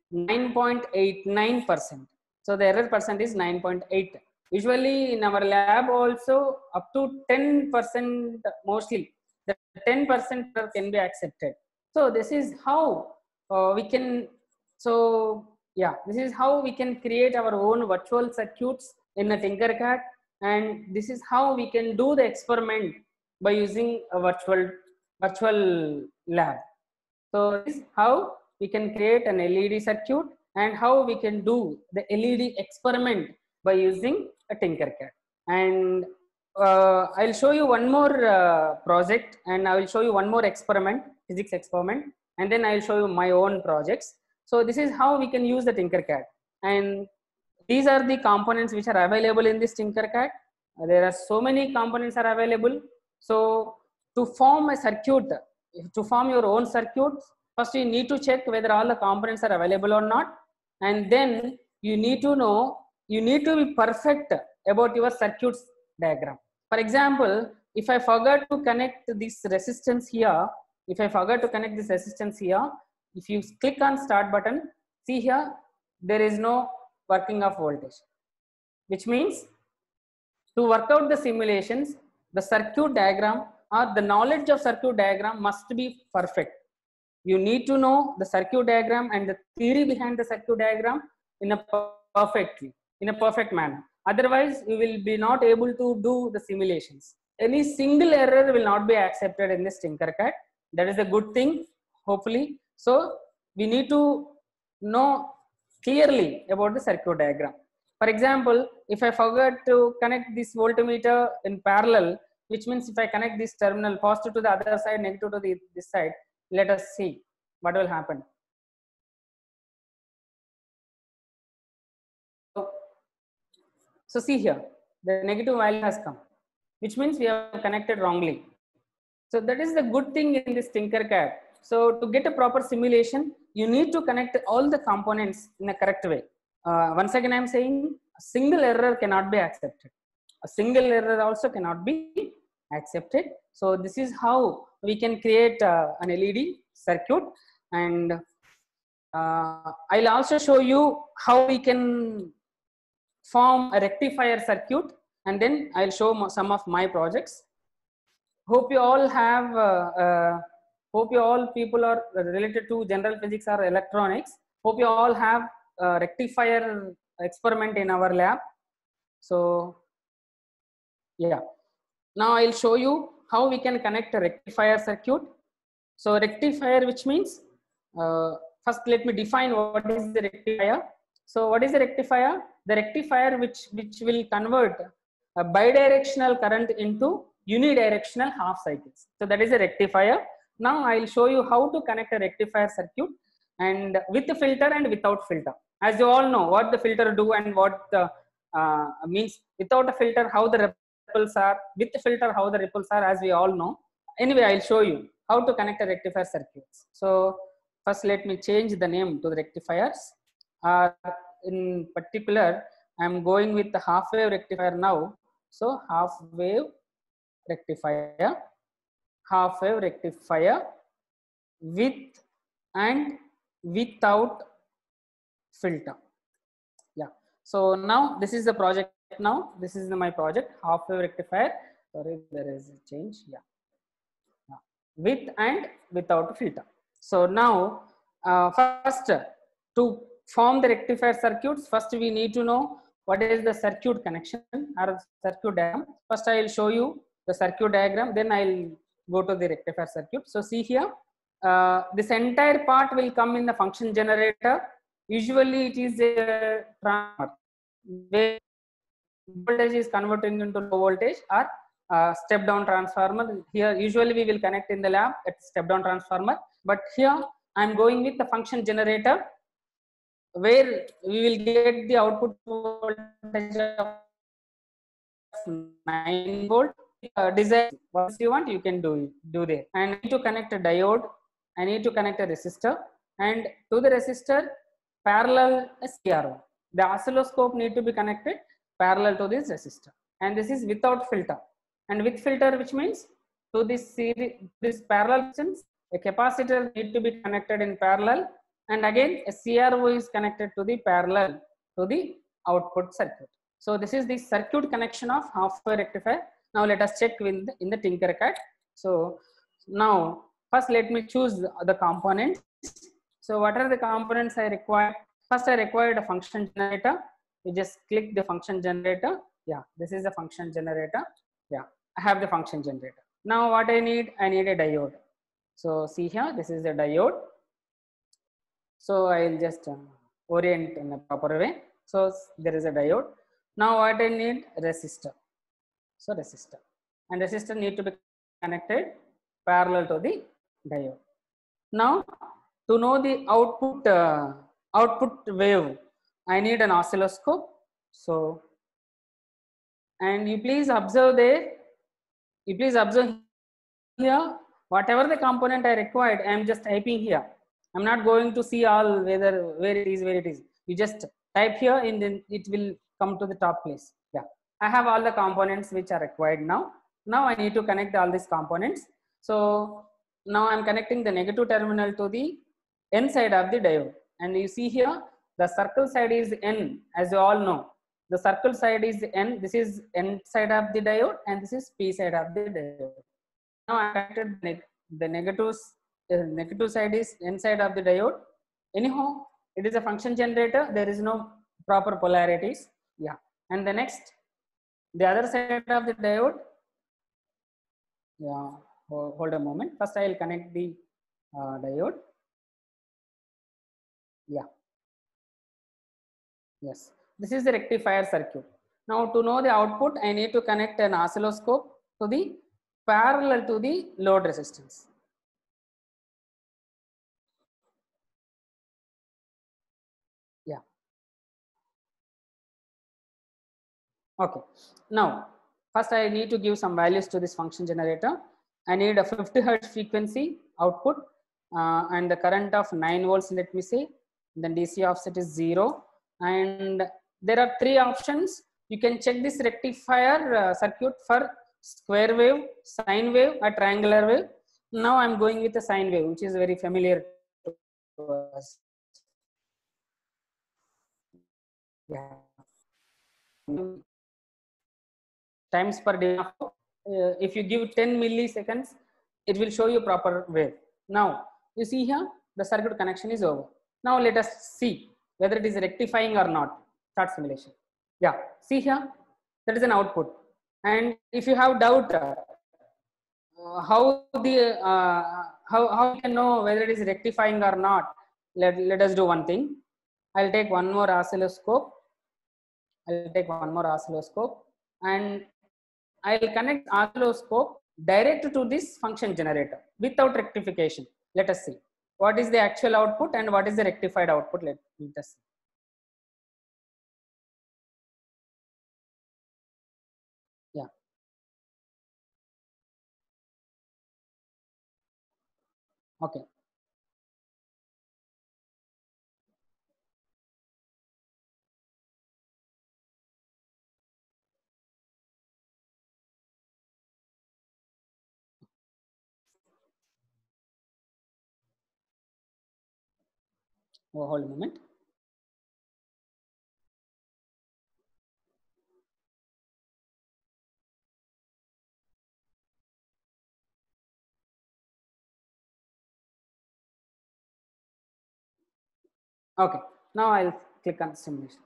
9.89%. So the error percent is 9.8. Usually in our lab also up to 10%, mostly the 10% can be accepted. So this is how we can, so yeah, this is how we can create our own virtual circuits in a Tinkercad, and this is how we can do the experiment by using a virtual lab. So this is how we can create an LED circuit and how we can do the LED experiment by using a Tinkercad. And I'll show you one more project, and I will show you one more experiment, physics experiment, and then I'll show you my own projects. So this is how we can use the Tinkercad, and these are the components which are available in this Tinkercad. There are so many components are available. So to form a circuit, to form your own circuit, first you need to check whether all the components are available or not, and then you need to know, you need to be perfect about your circuits diagram. For example, if I forgot to connect this resistance here, if you click on start button, see here, there is no working of voltage, which means to work out the simulations, the circuit diagram or the knowledge of circuit diagram must be perfect. You need to know the circuit diagram and the theory behind the circuit diagram in a perfect manner. Otherwise, you will be not able to do the simulations. Any single error will not be accepted in this Tinkercad. That is a good thing, hopefully. So we need to know clearly about the circuit diagram. For example, if I forgot to connect this voltmeter in parallel, which means if I connect this terminal positive to the other side, negative to this side, let us see what will happen. So see here, the negative value has come, which means we have connected wrongly. So that is the good thing in this Tinkercad. So to get a proper simulation, you need to connect all the components in a correct way. Once again, I am saying a single error cannot be accepted. A single error also cannot be accepted. So this is how we can create an LED circuit, and I'll also show you how we can form a rectifier circuit, and then I'll show some of my projects. Hope you all have, hope you all people are related to general physics or electronics. Hope you all have a rectifier experiment in our lab. So yeah, now I'll show you how we can connect a rectifier circuit. So rectifier, which means, first let me define what is the rectifier. So what is the rectifier? The rectifier which will convert a bidirectional current into unidirectional half cycles. So that is a rectifier. Now I'll show you how to connect a rectifier circuit, and with the filter and without filter. As you all know what the filter do and what the means without a filter how the ripples are, with the filter how the ripples are, as we all know. Anyway, I'll show you how to connect a rectifier circuits. So first let me change the name to the rectifiers. In particular, I'm going with the half wave rectifier now. So half wave rectifier with and without filter. Yeah. So now this is the project. Now this is my project, half wave rectifier. Sorry, there is a change. Yeah. With and without filter. So now first, to form the rectifier circuits, first we need to know what is the circuit connection or circuit diagram. First I will show you the circuit diagram, then I'll go to the rectifier circuit. So see here, this entire part will come in the function generator. Usually it is a transformer where voltage is converting into low voltage, or step down transformer. Here usually we will connect in the lab at step down transformer, but here I'm going with the function generator, where we will get the output voltage of 9 volt. Design what you want, you can do there. And I need to connect a diode, I need to connect a resistor, and to the resistor parallel a CRO. The oscilloscope need to be connected parallel to this resistor, and this is without filter. And with filter, which means to this series, this parallel resistance, a capacitor need to be connected in parallel And again, a CRO is connected to the parallel to the output circuit. So this is the circuit connection of half-wave rectifier. Now let us check in the Tinkercad. So now first let me choose the components. So what are the components I require? First I required a function generator. You just click the function generator. Yeah, this is the function generator. Yeah, I have the function generator. Now what I need a diode. So see here, this is the diode. So I'll just orient in a proper way. So there is a diode. Now what I need? Resistor. So resistor, and resistor need to be connected parallel to the diode. Now to know the output wave, I need an oscilloscope. So, and you please observe there. You please observe here. Whatever the component I required, I am just typing here. I'm not going to see all where it is. You just type here and then it will come to the top place. Yeah, I have all the components which are required now. Now I need to connect all these components. So now I'm connecting the negative terminal to the N side of the diode. And you see here, the circle side is N, as you all know. The circle side is N, this is N side of the diode, and this is P side of the diode. Now I connected the negative side is N side of the diode. Anyhow, it is a function generator. There is no proper polarities. Yeah. And the next, the other side of the diode. Yeah. Hold a moment. First, I will connect the diode. Yeah. Yes. This is the rectifier circuit. Now, to know the output, I need to connect an oscilloscope to the parallel to the load resistance. Yeah. Okay. Now, first I need to give some values to this function generator. I need a 50 Hertz frequency output and the current of 9 volts, let me say. Then DC offset is 0. And there are 3 options. You can check this rectifier circuit for square wave, sine wave, or triangular wave. Now I'm going with a sine wave, which is very familiar to us. Yeah. Times per day. If you give 10 milliseconds, it will show you proper wave. Now you see here the circuit connection is over. Now let us see whether it is rectifying or not. Start simulation. Yeah, see here, that is an output. And if you have doubt how you can know whether it is rectifying or not, let us do one thing. I'll take one more oscilloscope. And I'll connect oscilloscope direct to this function generator without rectification. Let us see what is the actual output and what is the rectified output. Let us see. Yeah. Okay. Oh, hold a moment. Okay. Now I'll click on simulation.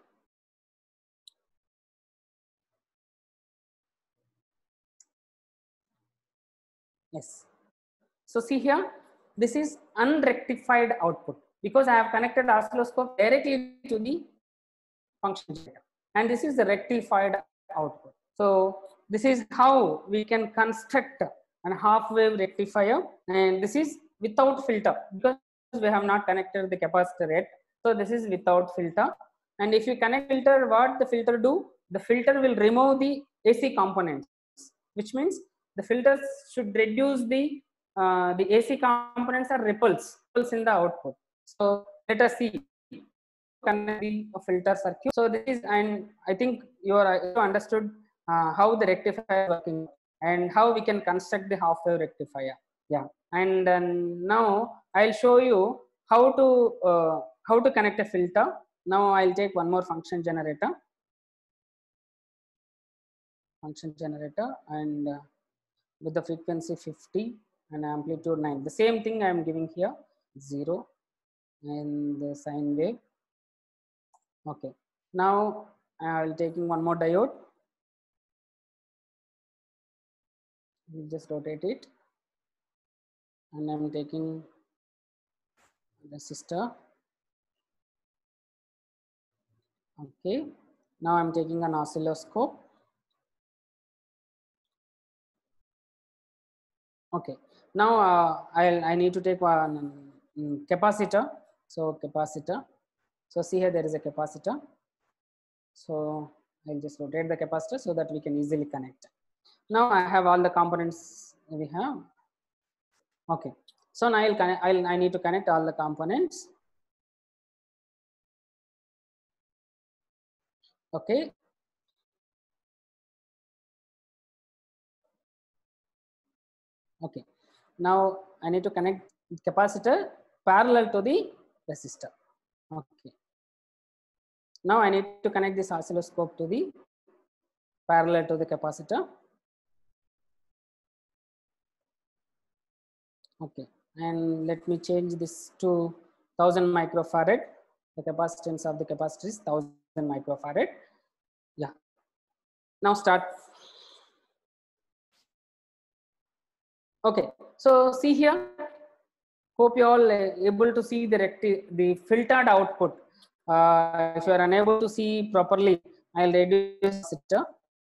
Yes. So see here, this is unrectified output because I have connected oscilloscope directly to the function generator, and this is the rectified output. So this is how we can construct a half wave rectifier, and this is without filter because we have not connected the capacitor yet. So this is without filter, and if you connect filter, what the filter do? The filter will remove the AC components, which means the filters should reduce the AC components are ripples in the output. So let us see connect the filter circuit. So this is, and I think you understood how the rectifier is working and how we can construct the half wave rectifier. Yeah, and now I'll show you how to connect a filter. Now I'll take one more function generator, and with the frequency 50 and amplitude 9. The same thing I am giving here, 0 and the sine wave. Okay. Now I will taking one more diode. We just rotate it, and I'm taking resistor. Okay. Now I'm taking an oscilloscope. Okay. Now I need to take one capacitor. So capacitor. So see here there is a capacitor. So I'll just rotate the capacitor so that we can easily connect. Now I have all the components we have. Okay. So now I need to connect all the components. Okay. Okay. Now I need to connect capacitor parallel to the resistor. Okay. Now I need to connect this oscilloscope to the parallel to the capacitor. Okay. And let me change this to 1000 microfarad. The capacitance of the capacitor is 1000 microfarad. Yeah. Now start. Okay. So see here. Hope you all able to see the filtered output. If you are unable to see properly, I'll reduce it.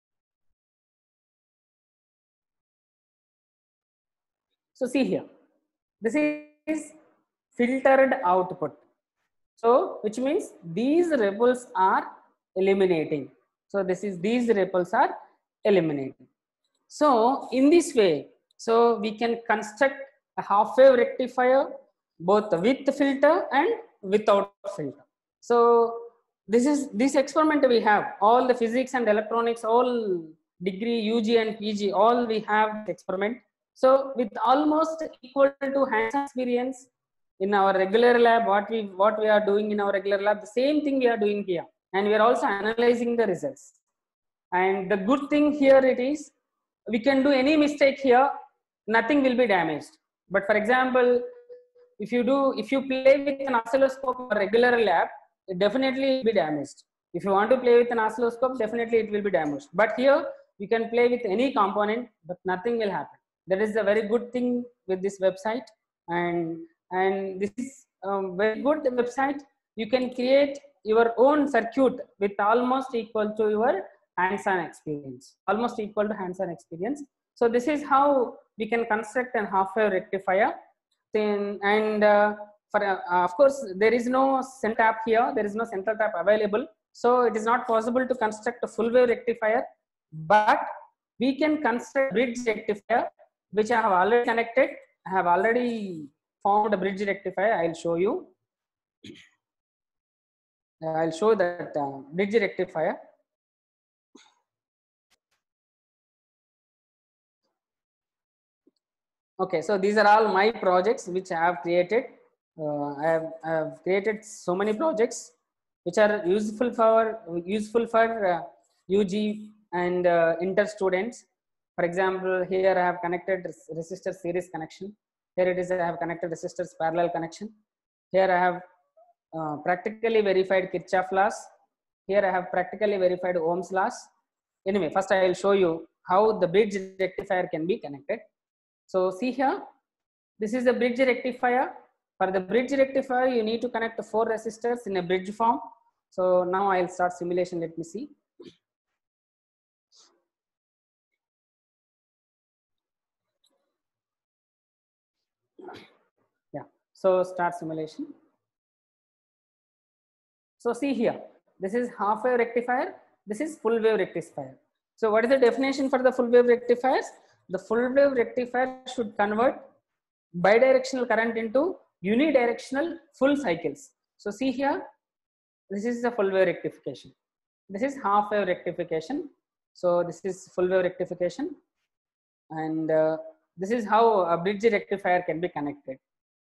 So see here, this is filtered output. So which means these ripples are eliminating. So these ripples are eliminating. So in this way, so we can construct a half wave rectifier both with filter and without filter. So this experiment we have all the physics and electronics, all degree UG and PG, all we have experiment. So with almost equal to hands-on experience in our regular lab, what we are doing in our regular lab, the same thing we are doing here, and we are also analyzing the results. And the good thing here it is, we can do any mistake here, nothing will be damaged. But for example, if you play with an oscilloscope in a regular lab, it definitely will be damaged. If you want to play with an oscilloscope, definitely it will be damaged. But here you can play with any component, but nothing will happen. That is a very good thing with this website, and this is a very good website. You can create your own circuit with almost equal to your hands-on experience, almost equal to hands-on experience. So this is how we can construct an half-wave rectifier. And of course, there is no center tap here. There is no central tap available. So it is not possible to construct a full wave rectifier, but we can construct bridge rectifier, which I have already connected. I have already formed a bridge rectifier. I'll show you. I'll show that bridge rectifier. Okay, so these are all my projects which I have created. I have created so many projects which are useful for UG and inter students. For example, here I have connected resistor series connection. Here it is, I have connected resistors parallel connection. Here I have practically verified Kirchhoff laws. Here I have practically verified Ohm's laws. Anyway, first I will show you how the bridge rectifier can be connected. So see here, this is the bridge rectifier. For the bridge rectifier, you need to connect 4 resistors in a bridge form. So now I'll start simulation. Let me see. Yeah, so start simulation. So see here, this is half wave rectifier. This is full wave rectifier. So what is the definition for the full wave rectifiers? The full wave rectifier should convert bidirectional current into unidirectional full cycles. So see here, this is the full wave rectification. This is half wave rectification. So this is full wave rectification, and this is how a bridge rectifier can be connected.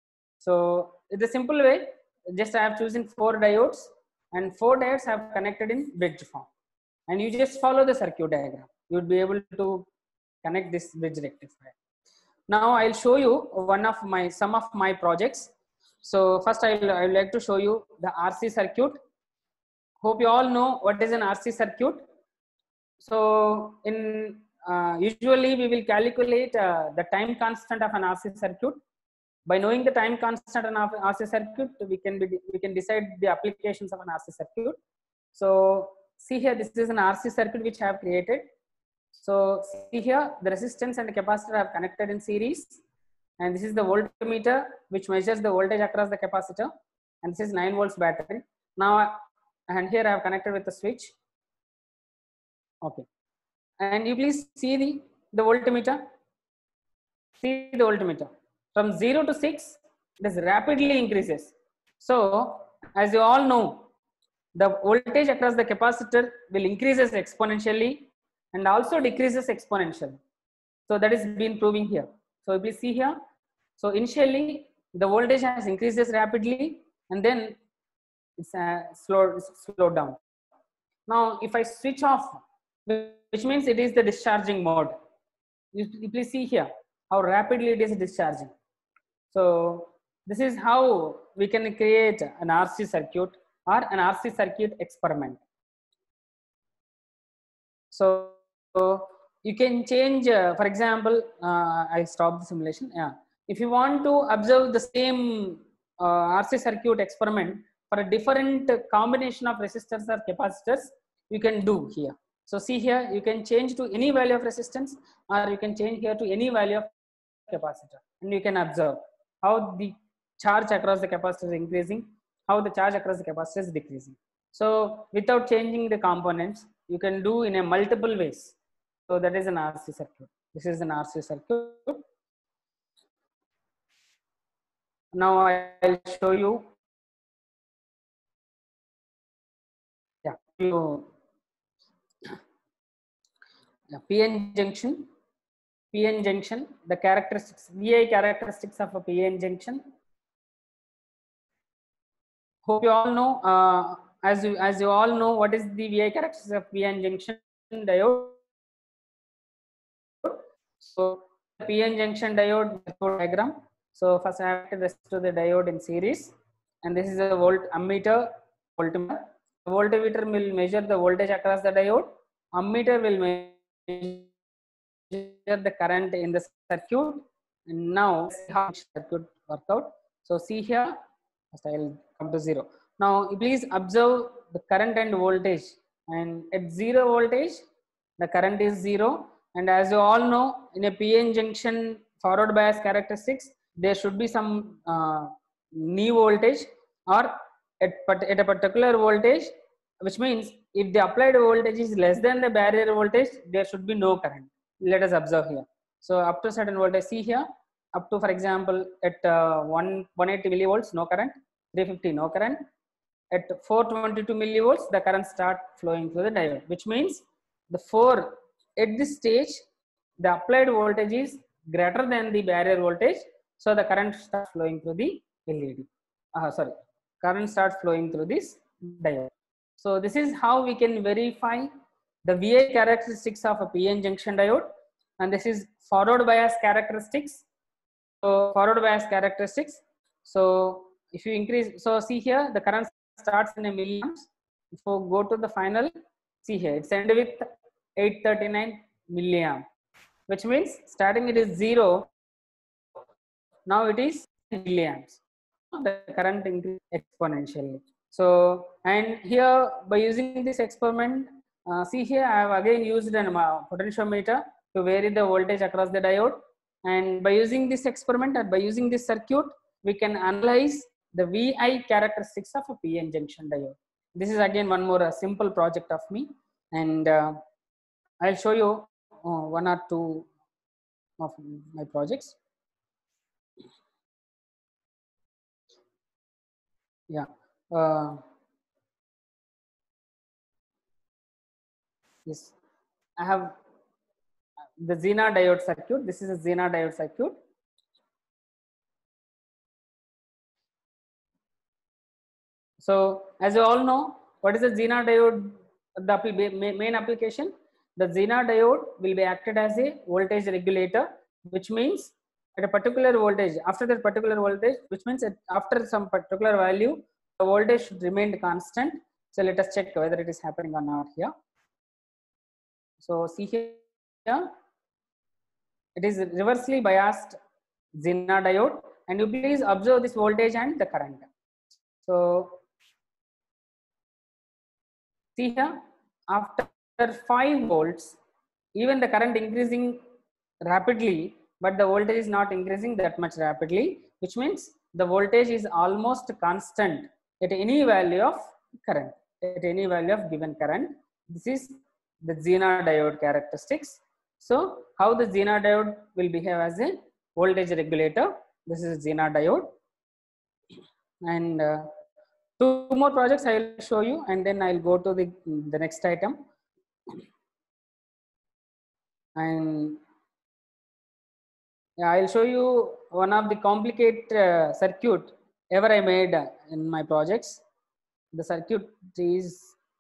So the simple way, just I have chosen 4 diodes, and 4 diodes have connected in bridge form, and you just follow the circuit diagram. You would be able to connect this bridge rectifier. Now I'll show you some of my projects. So first I would like to show you the RC circuit. Hope you all know what is an RC circuit. So in usually we will calculate the time constant of an RC circuit. By knowing the time constant of an RC circuit, we can decide the applications of an RC circuit. So see here, this is an RC circuit which I have created. So see here, the resistance and the capacitor have connected in series, and this is the voltmeter which measures the voltage across the capacitor, and this is 9 volts battery. Now, and here I have connected with the switch. Okay, and you please see the voltmeter. See the voltmeter. From 0 to 6, it is rapidly increases. So as you all know, the voltage across the capacitor will increases exponentially and also decreases exponentially. So that is been proving here. So if you see here, so initially the voltage has increases rapidly, and then it's slowed down. Now if I switch off, which means it is the discharging mode, you please see here how rapidly it is discharging. So this is how we can create an RC circuit or an RC circuit experiment. So you can change, for example, I stop the simulation. Yeah, if you want to observe the same RC circuit experiment for a different combination of resistors or capacitors, you can do here. So see here, you can change to any value of resistance, or you can change here to any value of capacitor, and you can observe how the charge across the capacitor is increasing, how the charge across the capacitor is decreasing. So without changing the components, you can do in a multiple ways. So that is an RC circuit. This is an RC circuit. Now I'll show you. Yeah, PN junction. PN junction. The characteristics, VI characteristics of a PN junction. Hope you all know. As you all know, what is the VI characteristics of PN junction diode? So PN junction diode diagram. So first I have to restore the diode in series, and this is a ammeter, voltmeter. The voltmeter will measure the voltage across the diode. Ammeter will measure the current in the circuit. And now how circuit work out. So see here, first I will come to 0. Now please observe the current and voltage, and at 0 voltage the current is 0. And as you all know, in a PN junction forward bias characteristics, there should be some knee voltage, or at a particular voltage, which means if the applied voltage is less than the barrier voltage, there should be no current. Let us observe here. So up to certain voltage, see here, up to, for example, at 180 millivolts, no current. 350, no current. At 422 millivolts, the current start flowing through the diode, which means at this stage, the applied voltage is greater than the barrier voltage, so the current starts flowing through the LED. Current starts flowing through this diode. So this is how we can verify the VI characteristics of a PN junction diode, and this is forward bias characteristics. So forward bias characteristics. So if you increase, so see here, the current starts in a milliamps. If you go to the final, see here, it's end with 839 milliamp, which means starting it is 0, now it is milliamps. The current increase exponentially. So, and here by using this experiment, see here, I have again used a potentiometer to vary the voltage across the diode. And by using this experiment, or by using this circuit, we can analyze the VI characteristics of a PN junction diode. This is again one more simple project of me, and I'll show you one or two of my projects. Yeah. Yes, I have the Zener diode circuit. This is a Zener diode circuit. So as you all know, what is the Zener diode, the main application? The Zener diode will be acted as a voltage regulator, which means at a particular voltage, after that particular voltage, which means after some particular value, the voltage should remain constant. So let us check whether it is happening or not here. So see here, it is reversely biased Zener diode, and you please observe this voltage and the current. So see here, after 5 volts, even the current increasing rapidly, but the voltage is not increasing that much rapidly, which means the voltage is almost constant at any value of current, at any value of given current. This is the Zener diode characteristics. So how the Zener diode will behave as a voltage regulator? This is Zener diode. And 2 more projects I will show you, and then I'll go to the next item. And I'll show you one of the complicated circuit ever I made in my projects. The circuit is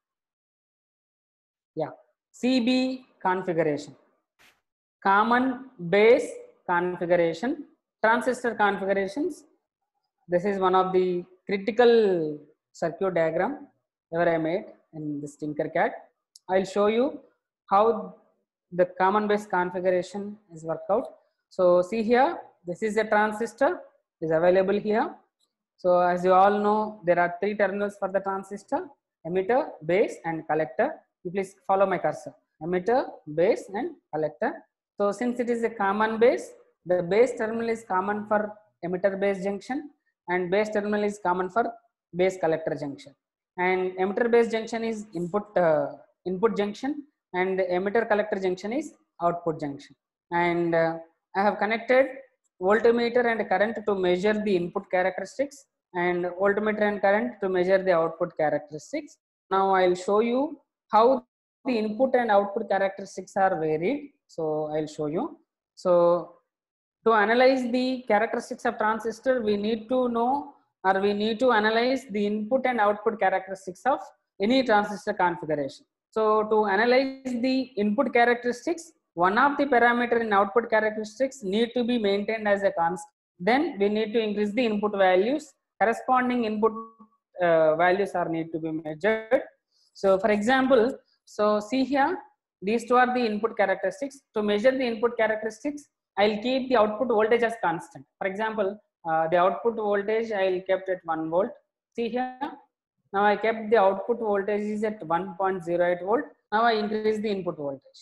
CB configuration, common base configuration, transistor configurations. This is one of the critical circuit diagram ever I made in this Tinkercad. I'll show you how the common base configuration is worked out. So see here, this is a transistor is available here. So as you all know, there are 3 terminals for the transistor: emitter, base, and collector. You please follow my cursor: emitter, base, and collector. So since it is a common base, the base terminal is common for emitter base junction, and base terminal is common for base collector junction. And emitter base junction is input junction, and the emitter collector junction is output junction. And I have connected voltmeter and current to measure the input characteristics, and voltmeter and current to measure the output characteristics. Now I'll show you how the input and output characteristics are varied. So I'll show you. So to analyze the characteristics of transistor, we need to know, or we need to analyze the input and output characteristics of any transistor configuration. So to analyze the input characteristics, one of the parameter in output characteristics need to be maintained as a constant. Then we need to increase the input values. Corresponding input values are need to be measured. So for example, so see here, these 2 are the input characteristics. To measure the input characteristics, I'll keep the output voltage as constant. For example, the output voltage I'll kept at 1 volt. See here, now I kept the output voltage is at 1.08 volt. Now I increase the input voltage.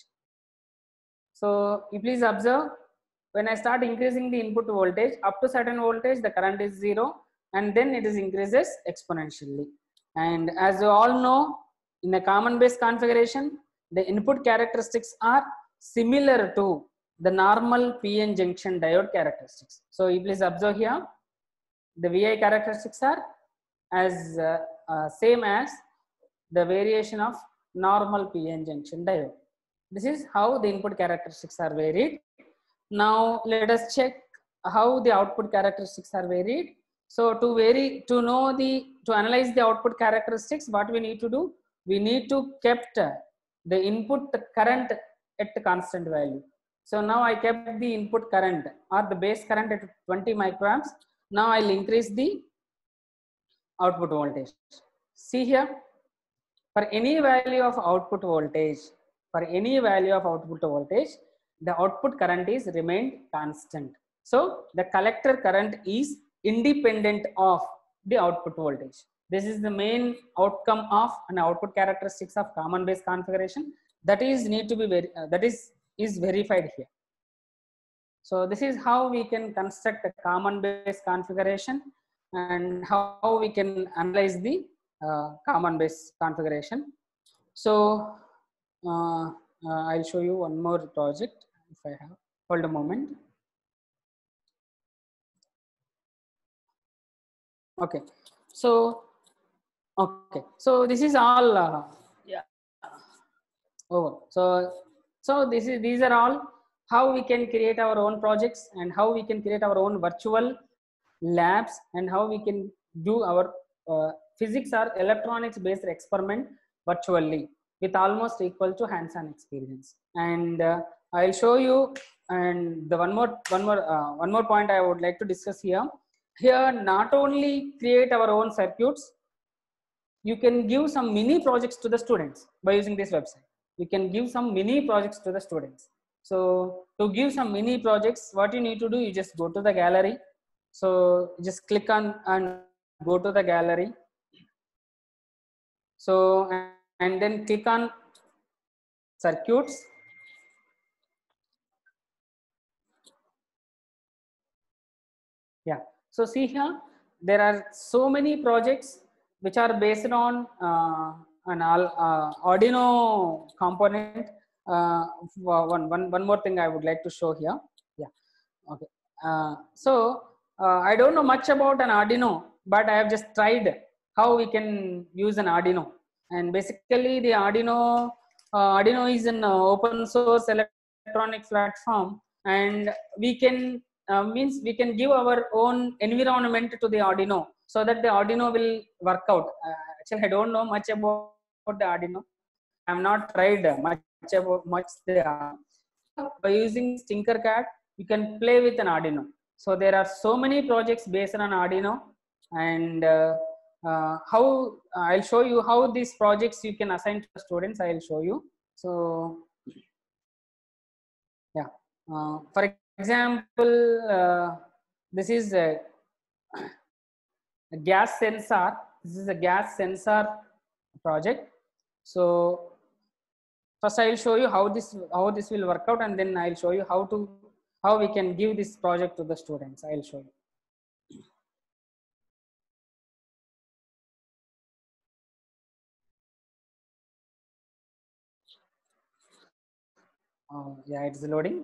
So you please observe, when I start increasing the input voltage up to certain voltage, the current is 0, and then it is increases exponentially. And as you all know, in a common base configuration, the input characteristics are similar to the normal PN junction diode characteristics. So you please observe here, the VI characteristics are as same as the variation of normal PN junction diode. This is how the input characteristics are varied. Now let us check how the output characteristics are varied. So to analyze the output characteristics, what we need to do? We need to kept the input current at the constant value. So now I kept the input current or the base current at 20 microamps. Now I'll increase the output voltage. See here, for any value of output voltage, the output current is remained constant. So the collector current is independent of the output voltage. This is the main outcome of an output characteristics of common base configuration. That is need to be is verified here. So this is how we can construct a common base configuration and how we can analyze the common base configuration. So I'll show you one more project if I have. Hold a moment. Okay. So this is all over. So these are all how we can create our own projects and how we can create our own virtual labs and how we can do our physics or electronics based experiment virtually with almost equal to hands-on experience. And I'll show you. And the one more point I would like to discuss here. Here, not only create our own circuits, you can give some mini projects to the students by using this website. You can give some mini projects to the students. So to give some mini projects, what you need to do, you just go to the gallery. So just click on and go to the gallery. So and then click on circuits. Yeah. So see here, there are so many projects which are based on an Arduino component. One more thing I would like to show here. Yeah. Okay. I don't know much about an Arduino, but I have just tried how we can use an Arduino. And basically, the Arduino is an open source electronic platform, and we can means we can give our own environment to the Arduino so that the Arduino will work out. Actually, I don't know much about the Arduino. I have not tried much the Arduino. By using Tinkercad, you can play with an Arduino. So there are so many projects based on Arduino, and how I'll show you how these projects you can assign to the students. I'll show you. So yeah, for example, this is a gas sensor. This is a gas sensor project. So first I will show you how this will work out, and then I'll show you how we can give this project to the students. I'll show you. Yeah, it's loading.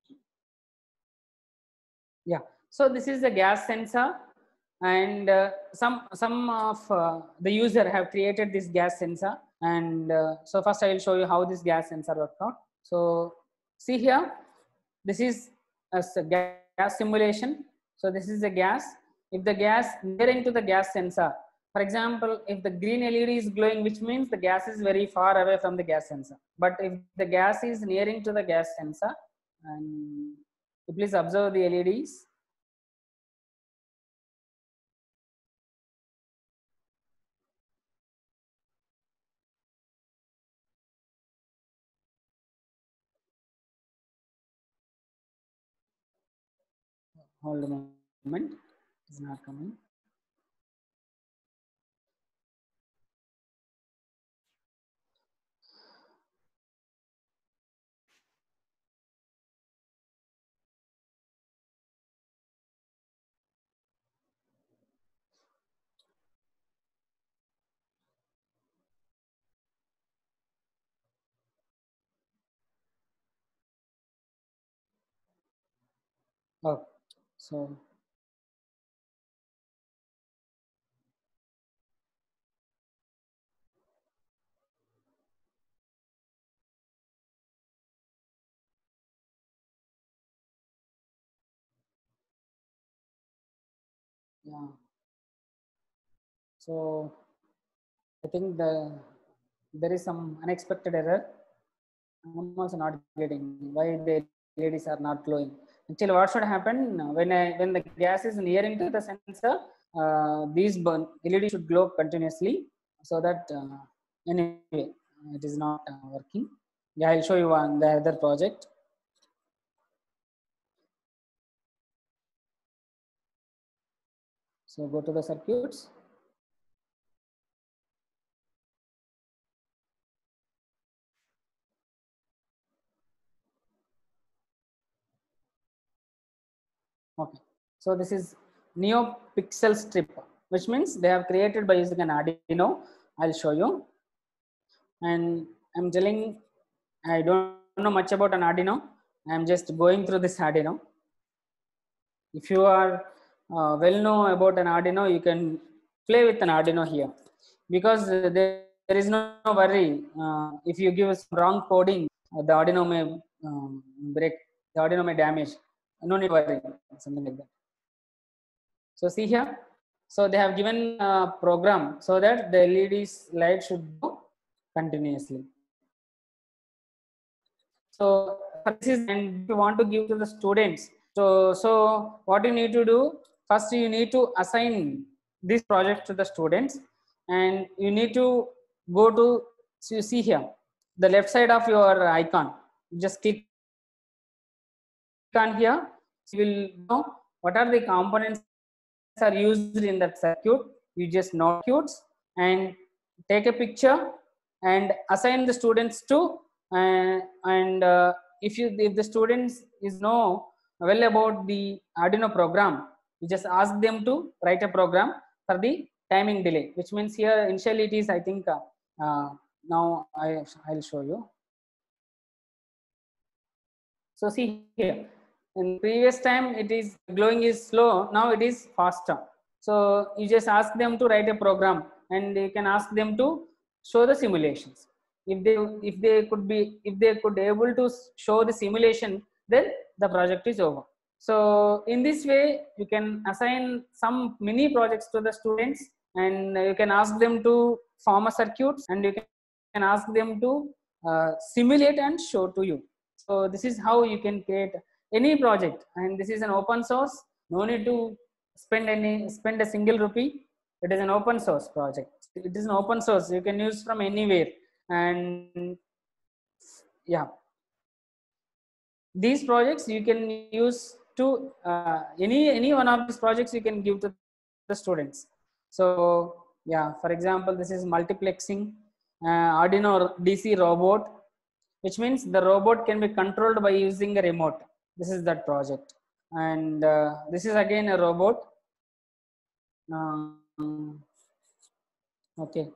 Yeah, so this is the gas sensor, and some of the user have created this gas sensor. And so first I will show you how this gas sensor works out. So see here, this is a gas simulation. So this is a gas. If the gas nearing to the gas sensor, for example, if the green LED is glowing, which means the gas is very far away from the gas sensor. But if the gas is nearing to the gas sensor, and please observe the LEDs. Hold a moment, it's not coming. Oh, so yeah, so I think there is some unexpected error. I'm also not getting why the LEDs are not glowing. Actually, what should happen when the gas is nearing to the sensor? These LEDs should glow continuously, so that anyway it is not working. Yeah, I'll show you on the other project. So go to the circuits. Okay, so this is NeoPixel strip, which means they have created by using an Arduino. I'll show you. And I'm telling, I don't know much about an Arduino. I'm just going through this Arduino. If you are well know about an Arduino, you can play with an Arduino here, because there is no worry. If you give us wrong coding, the Arduino may break, the Arduino may damage. No need to worry, something like that. So see here, So they have given a program so that the LED light should go continuously. So this is, and if you want to give to the students, so what you need to do, first you need to assign this project to the students, and you need to go to, so you see here the left side of your icon, just click on here, so you will know what are the components are used in that circuit. You just note circuits and take a picture and assign the students to, if the students is know well about the Arduino program, you just ask them to write a program for the timing delay, which means here initially it is, I think, now I'll show you. So see here, in previous time it is glowing is slow, now it is faster. So you just ask them to write a program, and you can ask them to show the simulations. If they could able to show the simulation, then the project is over. So in this way you can assign some mini projects to the students, and you can ask them to form a circuit, and you can ask them to simulate and show to you. So this is how you can create any project, and this is an open source. No need to spend a single rupee. It is an open source project. It is an open source. You can use from anywhere, and yeah, these projects you can use to any one of these projects you can give to the students. So yeah, for example, this is multiplexing Arduino DC robot, which means the robot can be controlled by using a remote. This is that project, and this is again a robot. Okay,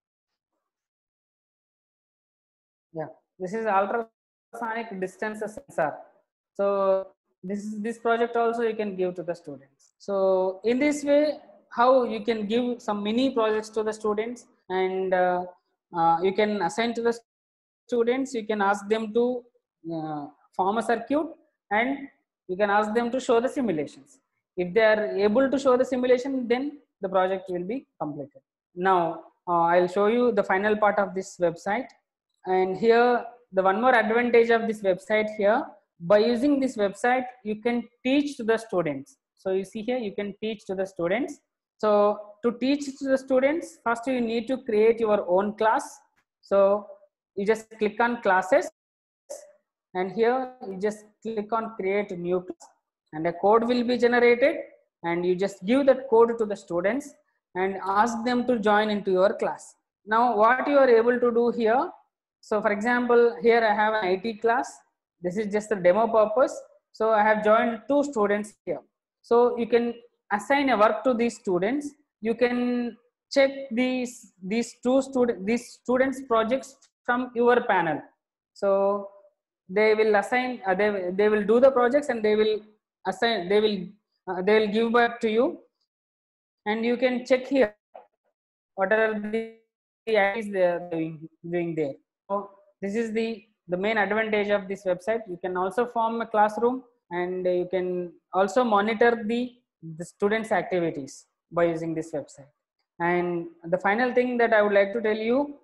yeah, this is ultrasonic distance sensor. So this project also you can give to the students. So in this way, how you can give some mini projects to the students, and you can assign to the students. You can ask them to form a circuit, and you can ask them to show the simulations. If they are able to show the simulation, then the project will be completed. Now I'll show you the final part of this website. And here the one more advantage of this website here, by using this website you can teach to the students. So you see here, you can teach to the students. So to teach to the students, first you need to create your own class. So you just click on classes, and here you just click on create new class, and a code will be generated, and you just give that code to the students and ask them to join into your class. Now what you are able to do here, so for example, here I have an IT class. This is just a demo purpose. So I have joined 2 students here. So you can assign a work to these students. You can check these students projects from your panel. So they will assign, they will do the projects, and they will assign, they will give back to you, and you can check here what are the activities they are doing there. So this is the main advantage of this website. You can also form a classroom, and you can also monitor the students' activities by using this website. And the final thing that I would like to tell you,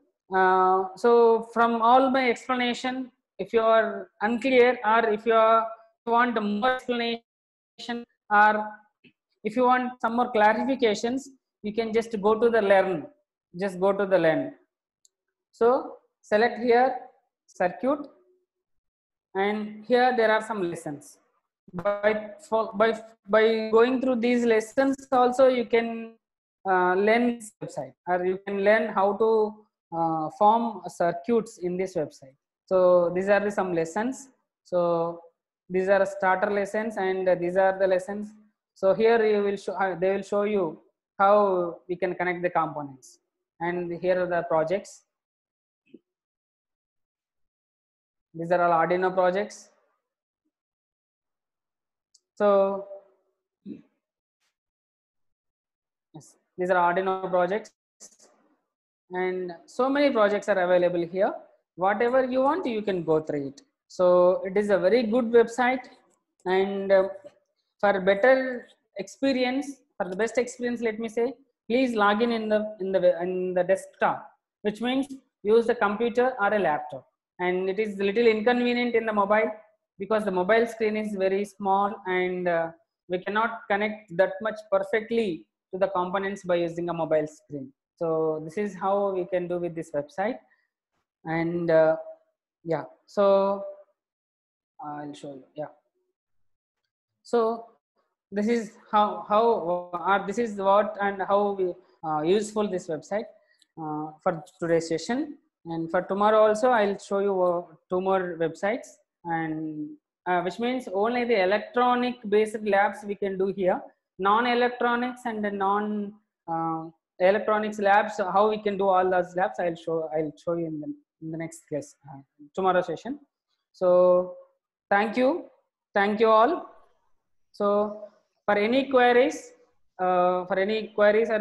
so from all my explanation, if you are unclear, or if you want more explanation, or if you want some more clarifications, you can just go to the learn. Just go to the learn. So select here circuit, and here there are some lessons. By going through these lessons also, you can learn this website, or you can learn how to form circuits in this website. So these are some lessons. So these are starter lessons, and these are the lessons. So here you will show, they will show you how we can connect the components, and here are the projects. These are all Arduino projects. So yes, these are Arduino projects, and so many projects are available here. Whatever you want, you can go through it. So it is a very good website, and for better experience, For the best experience, let me say, please log in the desktop, which means use the computer or a laptop. And it is a little inconvenient in the mobile because the mobile screen is very small, and we cannot connect that much perfectly to the components by using a mobile screen. So this is how we can do with this website. And yeah, so I'll show you. Yeah, so this is this is what and how we useful this website for today's session. And for tomorrow also I'll show you 2 more websites, and which means only the electronic based labs we can do here. Non-electronics and the non electronics labs, how we can do all those labs, I'll show you in the next class, tomorrow session. So thank you all. So for any queries or for any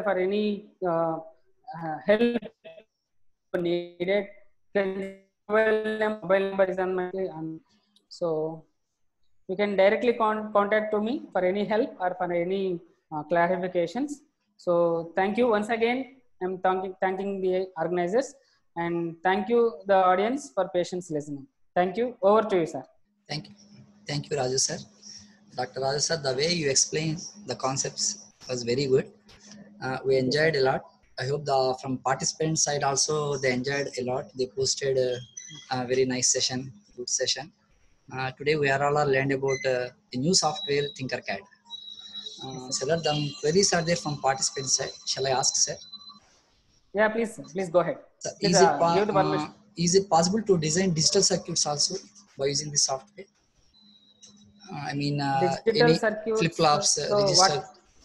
help needed, mobile number is on my so you can directly contact to me for any help or for any clarifications. So thank you once again. I'm thanking the organizers, and thank you the audience for patience listening. Thank you. Over to you, sir. Thank you, Raju sir. Dr. Raju sir, the way you explained the concepts was very good. We enjoyed a lot. I hope from participant side also they enjoyed a lot. They posted a very nice session, good session. Today we are all learned about the new software Tinkercad. Sir, the queries are there from participant side. Shall I ask, sir? Yeah, please go ahead. Sir, Please, is it possible to design digital circuits also by using this software? I mean, digital circuits, flip-flops, register.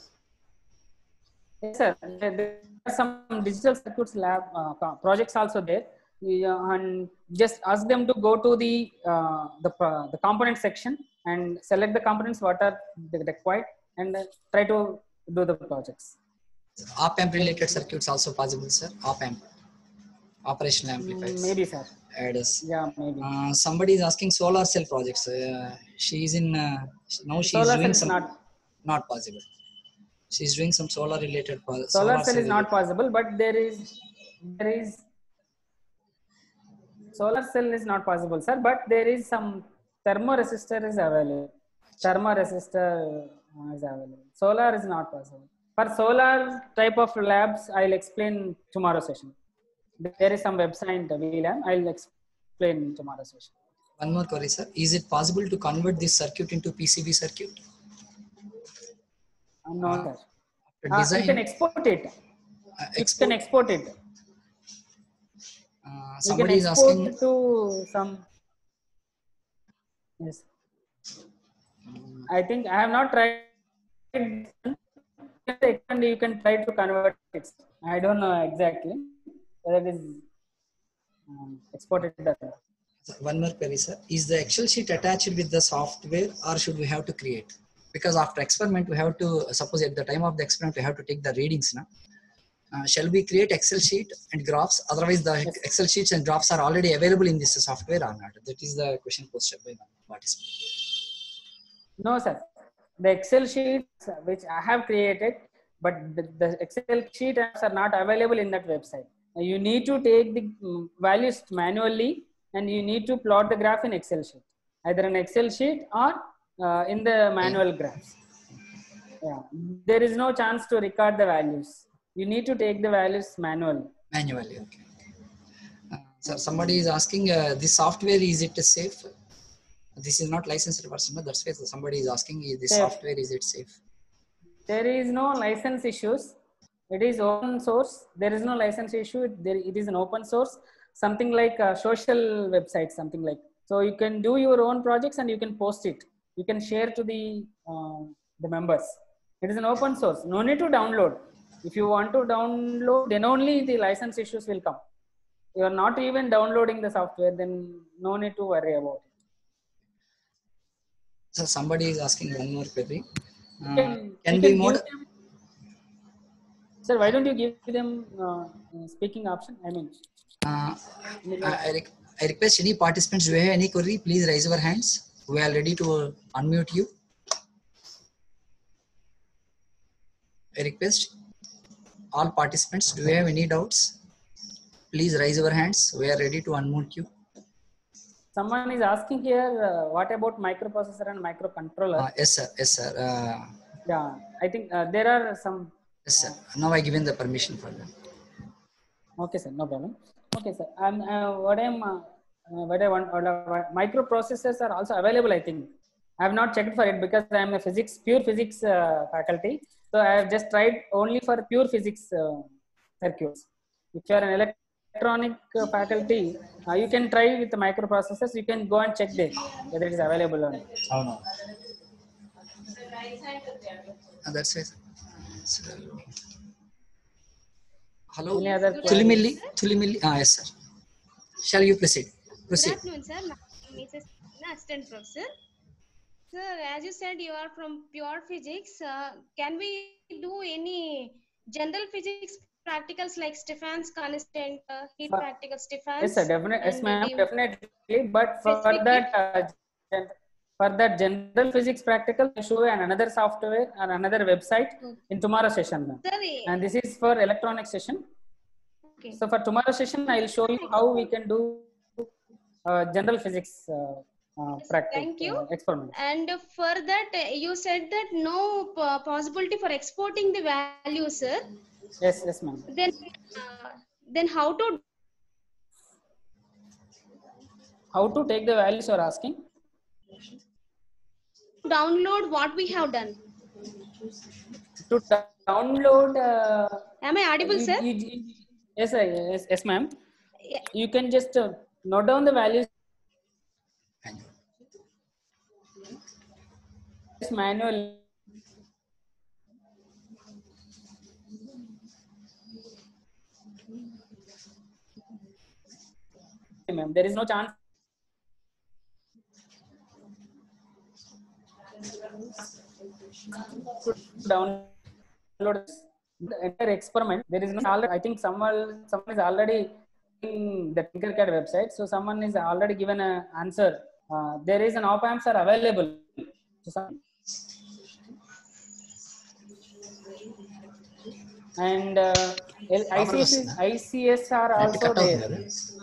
Yes, sir. There are some digital circuits lab projects also there, and just ask them to go to the component section and select the components what are required, and try to do the projects. Op-amp related circuits also possible, sir. Op-amp, operational amplifiers. Maybe, sir. Adders. Yeah, maybe. Somebody is asking solar cell projects. She is in now. She is doing some. Not possible. She is doing some solar related. Solar cell is not possible, but there is solar cell is not possible, sir. But there is some thermoresistor is available. Thermoresistor is available. Solar is not possible. For solar type of labs, I'll explain tomorrow session. There is some website VLAN. I'll explain in tomorrow session. One more query, sir. Is it possible to convert this circuit into PCB circuit? No, sir. You can export it. You can export it. Somebody is asking to some. Yes. I think I have not tried. And you can try to convert it. I don't know exactly whether it is exported. One more query, sir. Is the Excel sheet attached with the software, or should we have to create? Because after experiment, we have to, suppose at the time of the experiment, we have to take the readings now. Shall we create Excel sheet and graphs? Otherwise, the Excel sheets and graphs are already available in this software or not? That is the question posted by one participant. No, sir. The Excel sheets which I have created, but the Excel sheets are not available in that website. You need to take the values manually, and you need to plot the graph in Excel sheet, either an Excel sheet or in the manual graphs. Yeah, there is no chance to record the values. You need to take the values manually. Manually, okay. So somebody is asking, this software, is it safe? This is not licensed version. That's why somebody is asking, is this software, is it safe? There is no license issues. It is open source. There is no license issue. It is an open source, something like a social website, something like. So you can do your own projects and you can post it. You can share to the members. It is an open source. No need to download. If you want to download, then only the license issues will come. You are not even downloading the software, then no need to worry about it. So somebody is asking one more query. Can be more. Sir, why don't you give them speaking option? I mean, I request any participants who have any query, please raise your hands. We are ready to unmute you. I request all participants, do you have any doubts? Please raise your hands. We are ready to unmute you. Someone is asking here, what about microprocessor and microcontroller? Yes, sir. Yes, sir. Yeah, I think there are some. Yes, sir. Now I given the permission for them. Okay, sir, no problem. Okay, sir. And what I want, microprocessors are also available, I think. I have not checked for it because I am a pure physics faculty. So I have just tried only for pure physics circuits. If you are an electronic faculty, you can try with the microprocessors. You can go and check there whether it is available or not. Oh, no. That's it. So, hello. Any other Thulimilli. Thulimilli. Yes, sir. Shall you proceed? Proceed. Good afternoon, sir. My name is assistant professor. Sir, as you said, you are from pure physics. Can we do any general physics practicals like Stefan's constant, heat practical Stefan's? Yes, sir, definitely. Yes, ma'am, definitely. But for that general physics practical, I show another software and another website in tomorrow's session, ma'am. And this is for electronic session. Okay. So for tomorrow's session, I will show you how we can do general physics practice. Thank you. Experiment. And for that, you said that no possibility for exporting the value, sir. Yes, yes, ma'am. Then how to take the values you are asking? download what we have done? To download. Am I audible, sir? Yes, sir. Yes, ma'am. You can just note down the values manually. Ma'am, there is no chance to download the entire experiment. There is no. I think someone is already in the Tinkercad website. So someone is already given an answer. There is an op amps are available. And ICS are also there.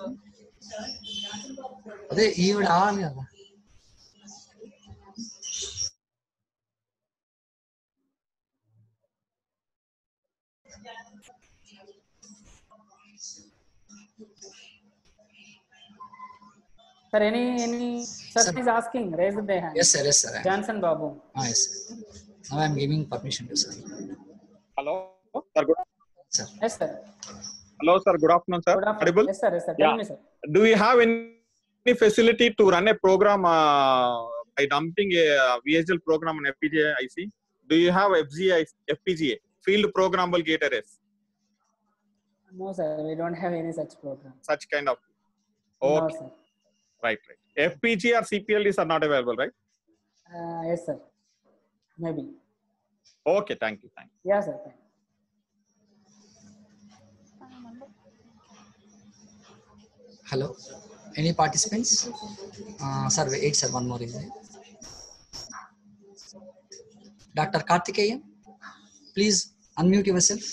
Sir, any sir is asking, raise the hand. Yes, sir. Yes, sir. Johnson Babu. Yes, sir. Now I am giving permission to sir. Hello, sir. Good. Sir. Yes, sir. Hello, sir. Good afternoon, sir. Good afternoon. Audible? Yes, sir. Yes, sir. Tell me, sir. Do you have any facility to run a program by dumping a VHDL program on FPGA IC? Do you have FPGA, Field Programmable Gate Arrays? No, sir. We don't have any such program. Such kind of. Okay. Okay. No, sir. Right. FPGA or CPLDs are not available, right? Yes, sir. Maybe. Okay. Thank you. Thank you. Yeah, sir. Thank you. Hello. Any participants? Sir, wait, sir. One more is there. Dr. Karthikeyan, please unmute yourself.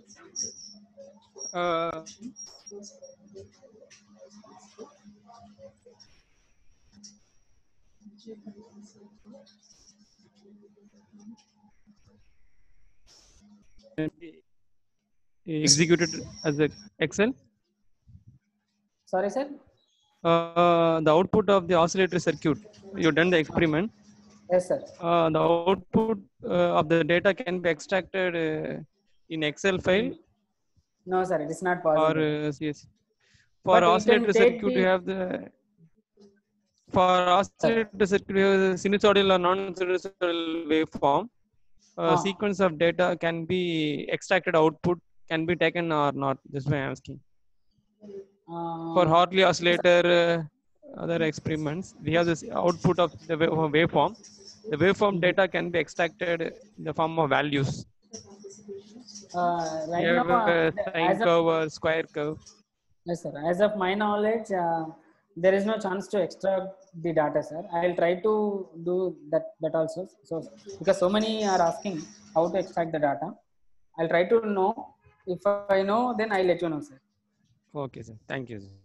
Executed as a Excel. Sorry, sir. The output of the oscillator circuit, you done the experiment. Yes, sir. The output of the data can be extracted in Excel file. No, sir. It is not possible. Or yes. For oscillator circuit, you have the. For oscillator circuit, you have the sinusoidal or non-sinusoidal waveform. Sequence of data can be extracted. Output can be taken or not. That's why I'm asking. For Hartley oscillator, other experiments, we have this output of the waveform. The waveform data can be extracted in the form of values. Right you have now, a sine curve or square curve. Yes, sir. As of my knowledge, there is no chance to extract the data, sir. I will try to do that also. So, because so many are asking how to extract the data. I'll try to know. If I know, then I'll let you know, sir. Okay, sir. Thank you, sir.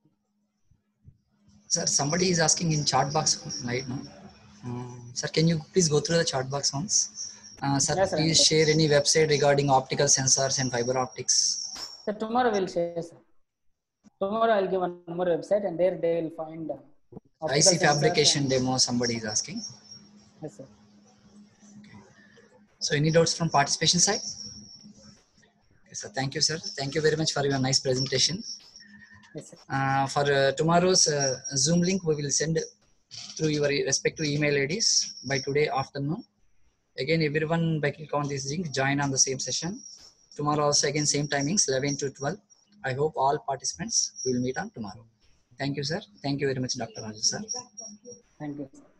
Sir, somebody is asking in chat box right now. Sir, can you please go through the chat box once? Sir, Yes, sir. please share any website regarding optical sensors and fiber optics. So tomorrow we'll share, sir. Tomorrow I'll give one more website, and there they will find optical IC sensors fabrication and- demo, somebody is asking. Yes, sir. So any doubts from participation side? Okay, sir. Thank you, sir. Thank you very much for your nice presentation. Yes, sir. For tomorrow's Zoom link, we will send through your respective email IDs by today afternoon. Again, everyone by click on this link, join on the same session. Tomorrow also again same timings, 11 to 12. I hope all participants will meet on tomorrow. Thank you, sir. Thank you very much, Dr. Raju, sir. Thank you, sir.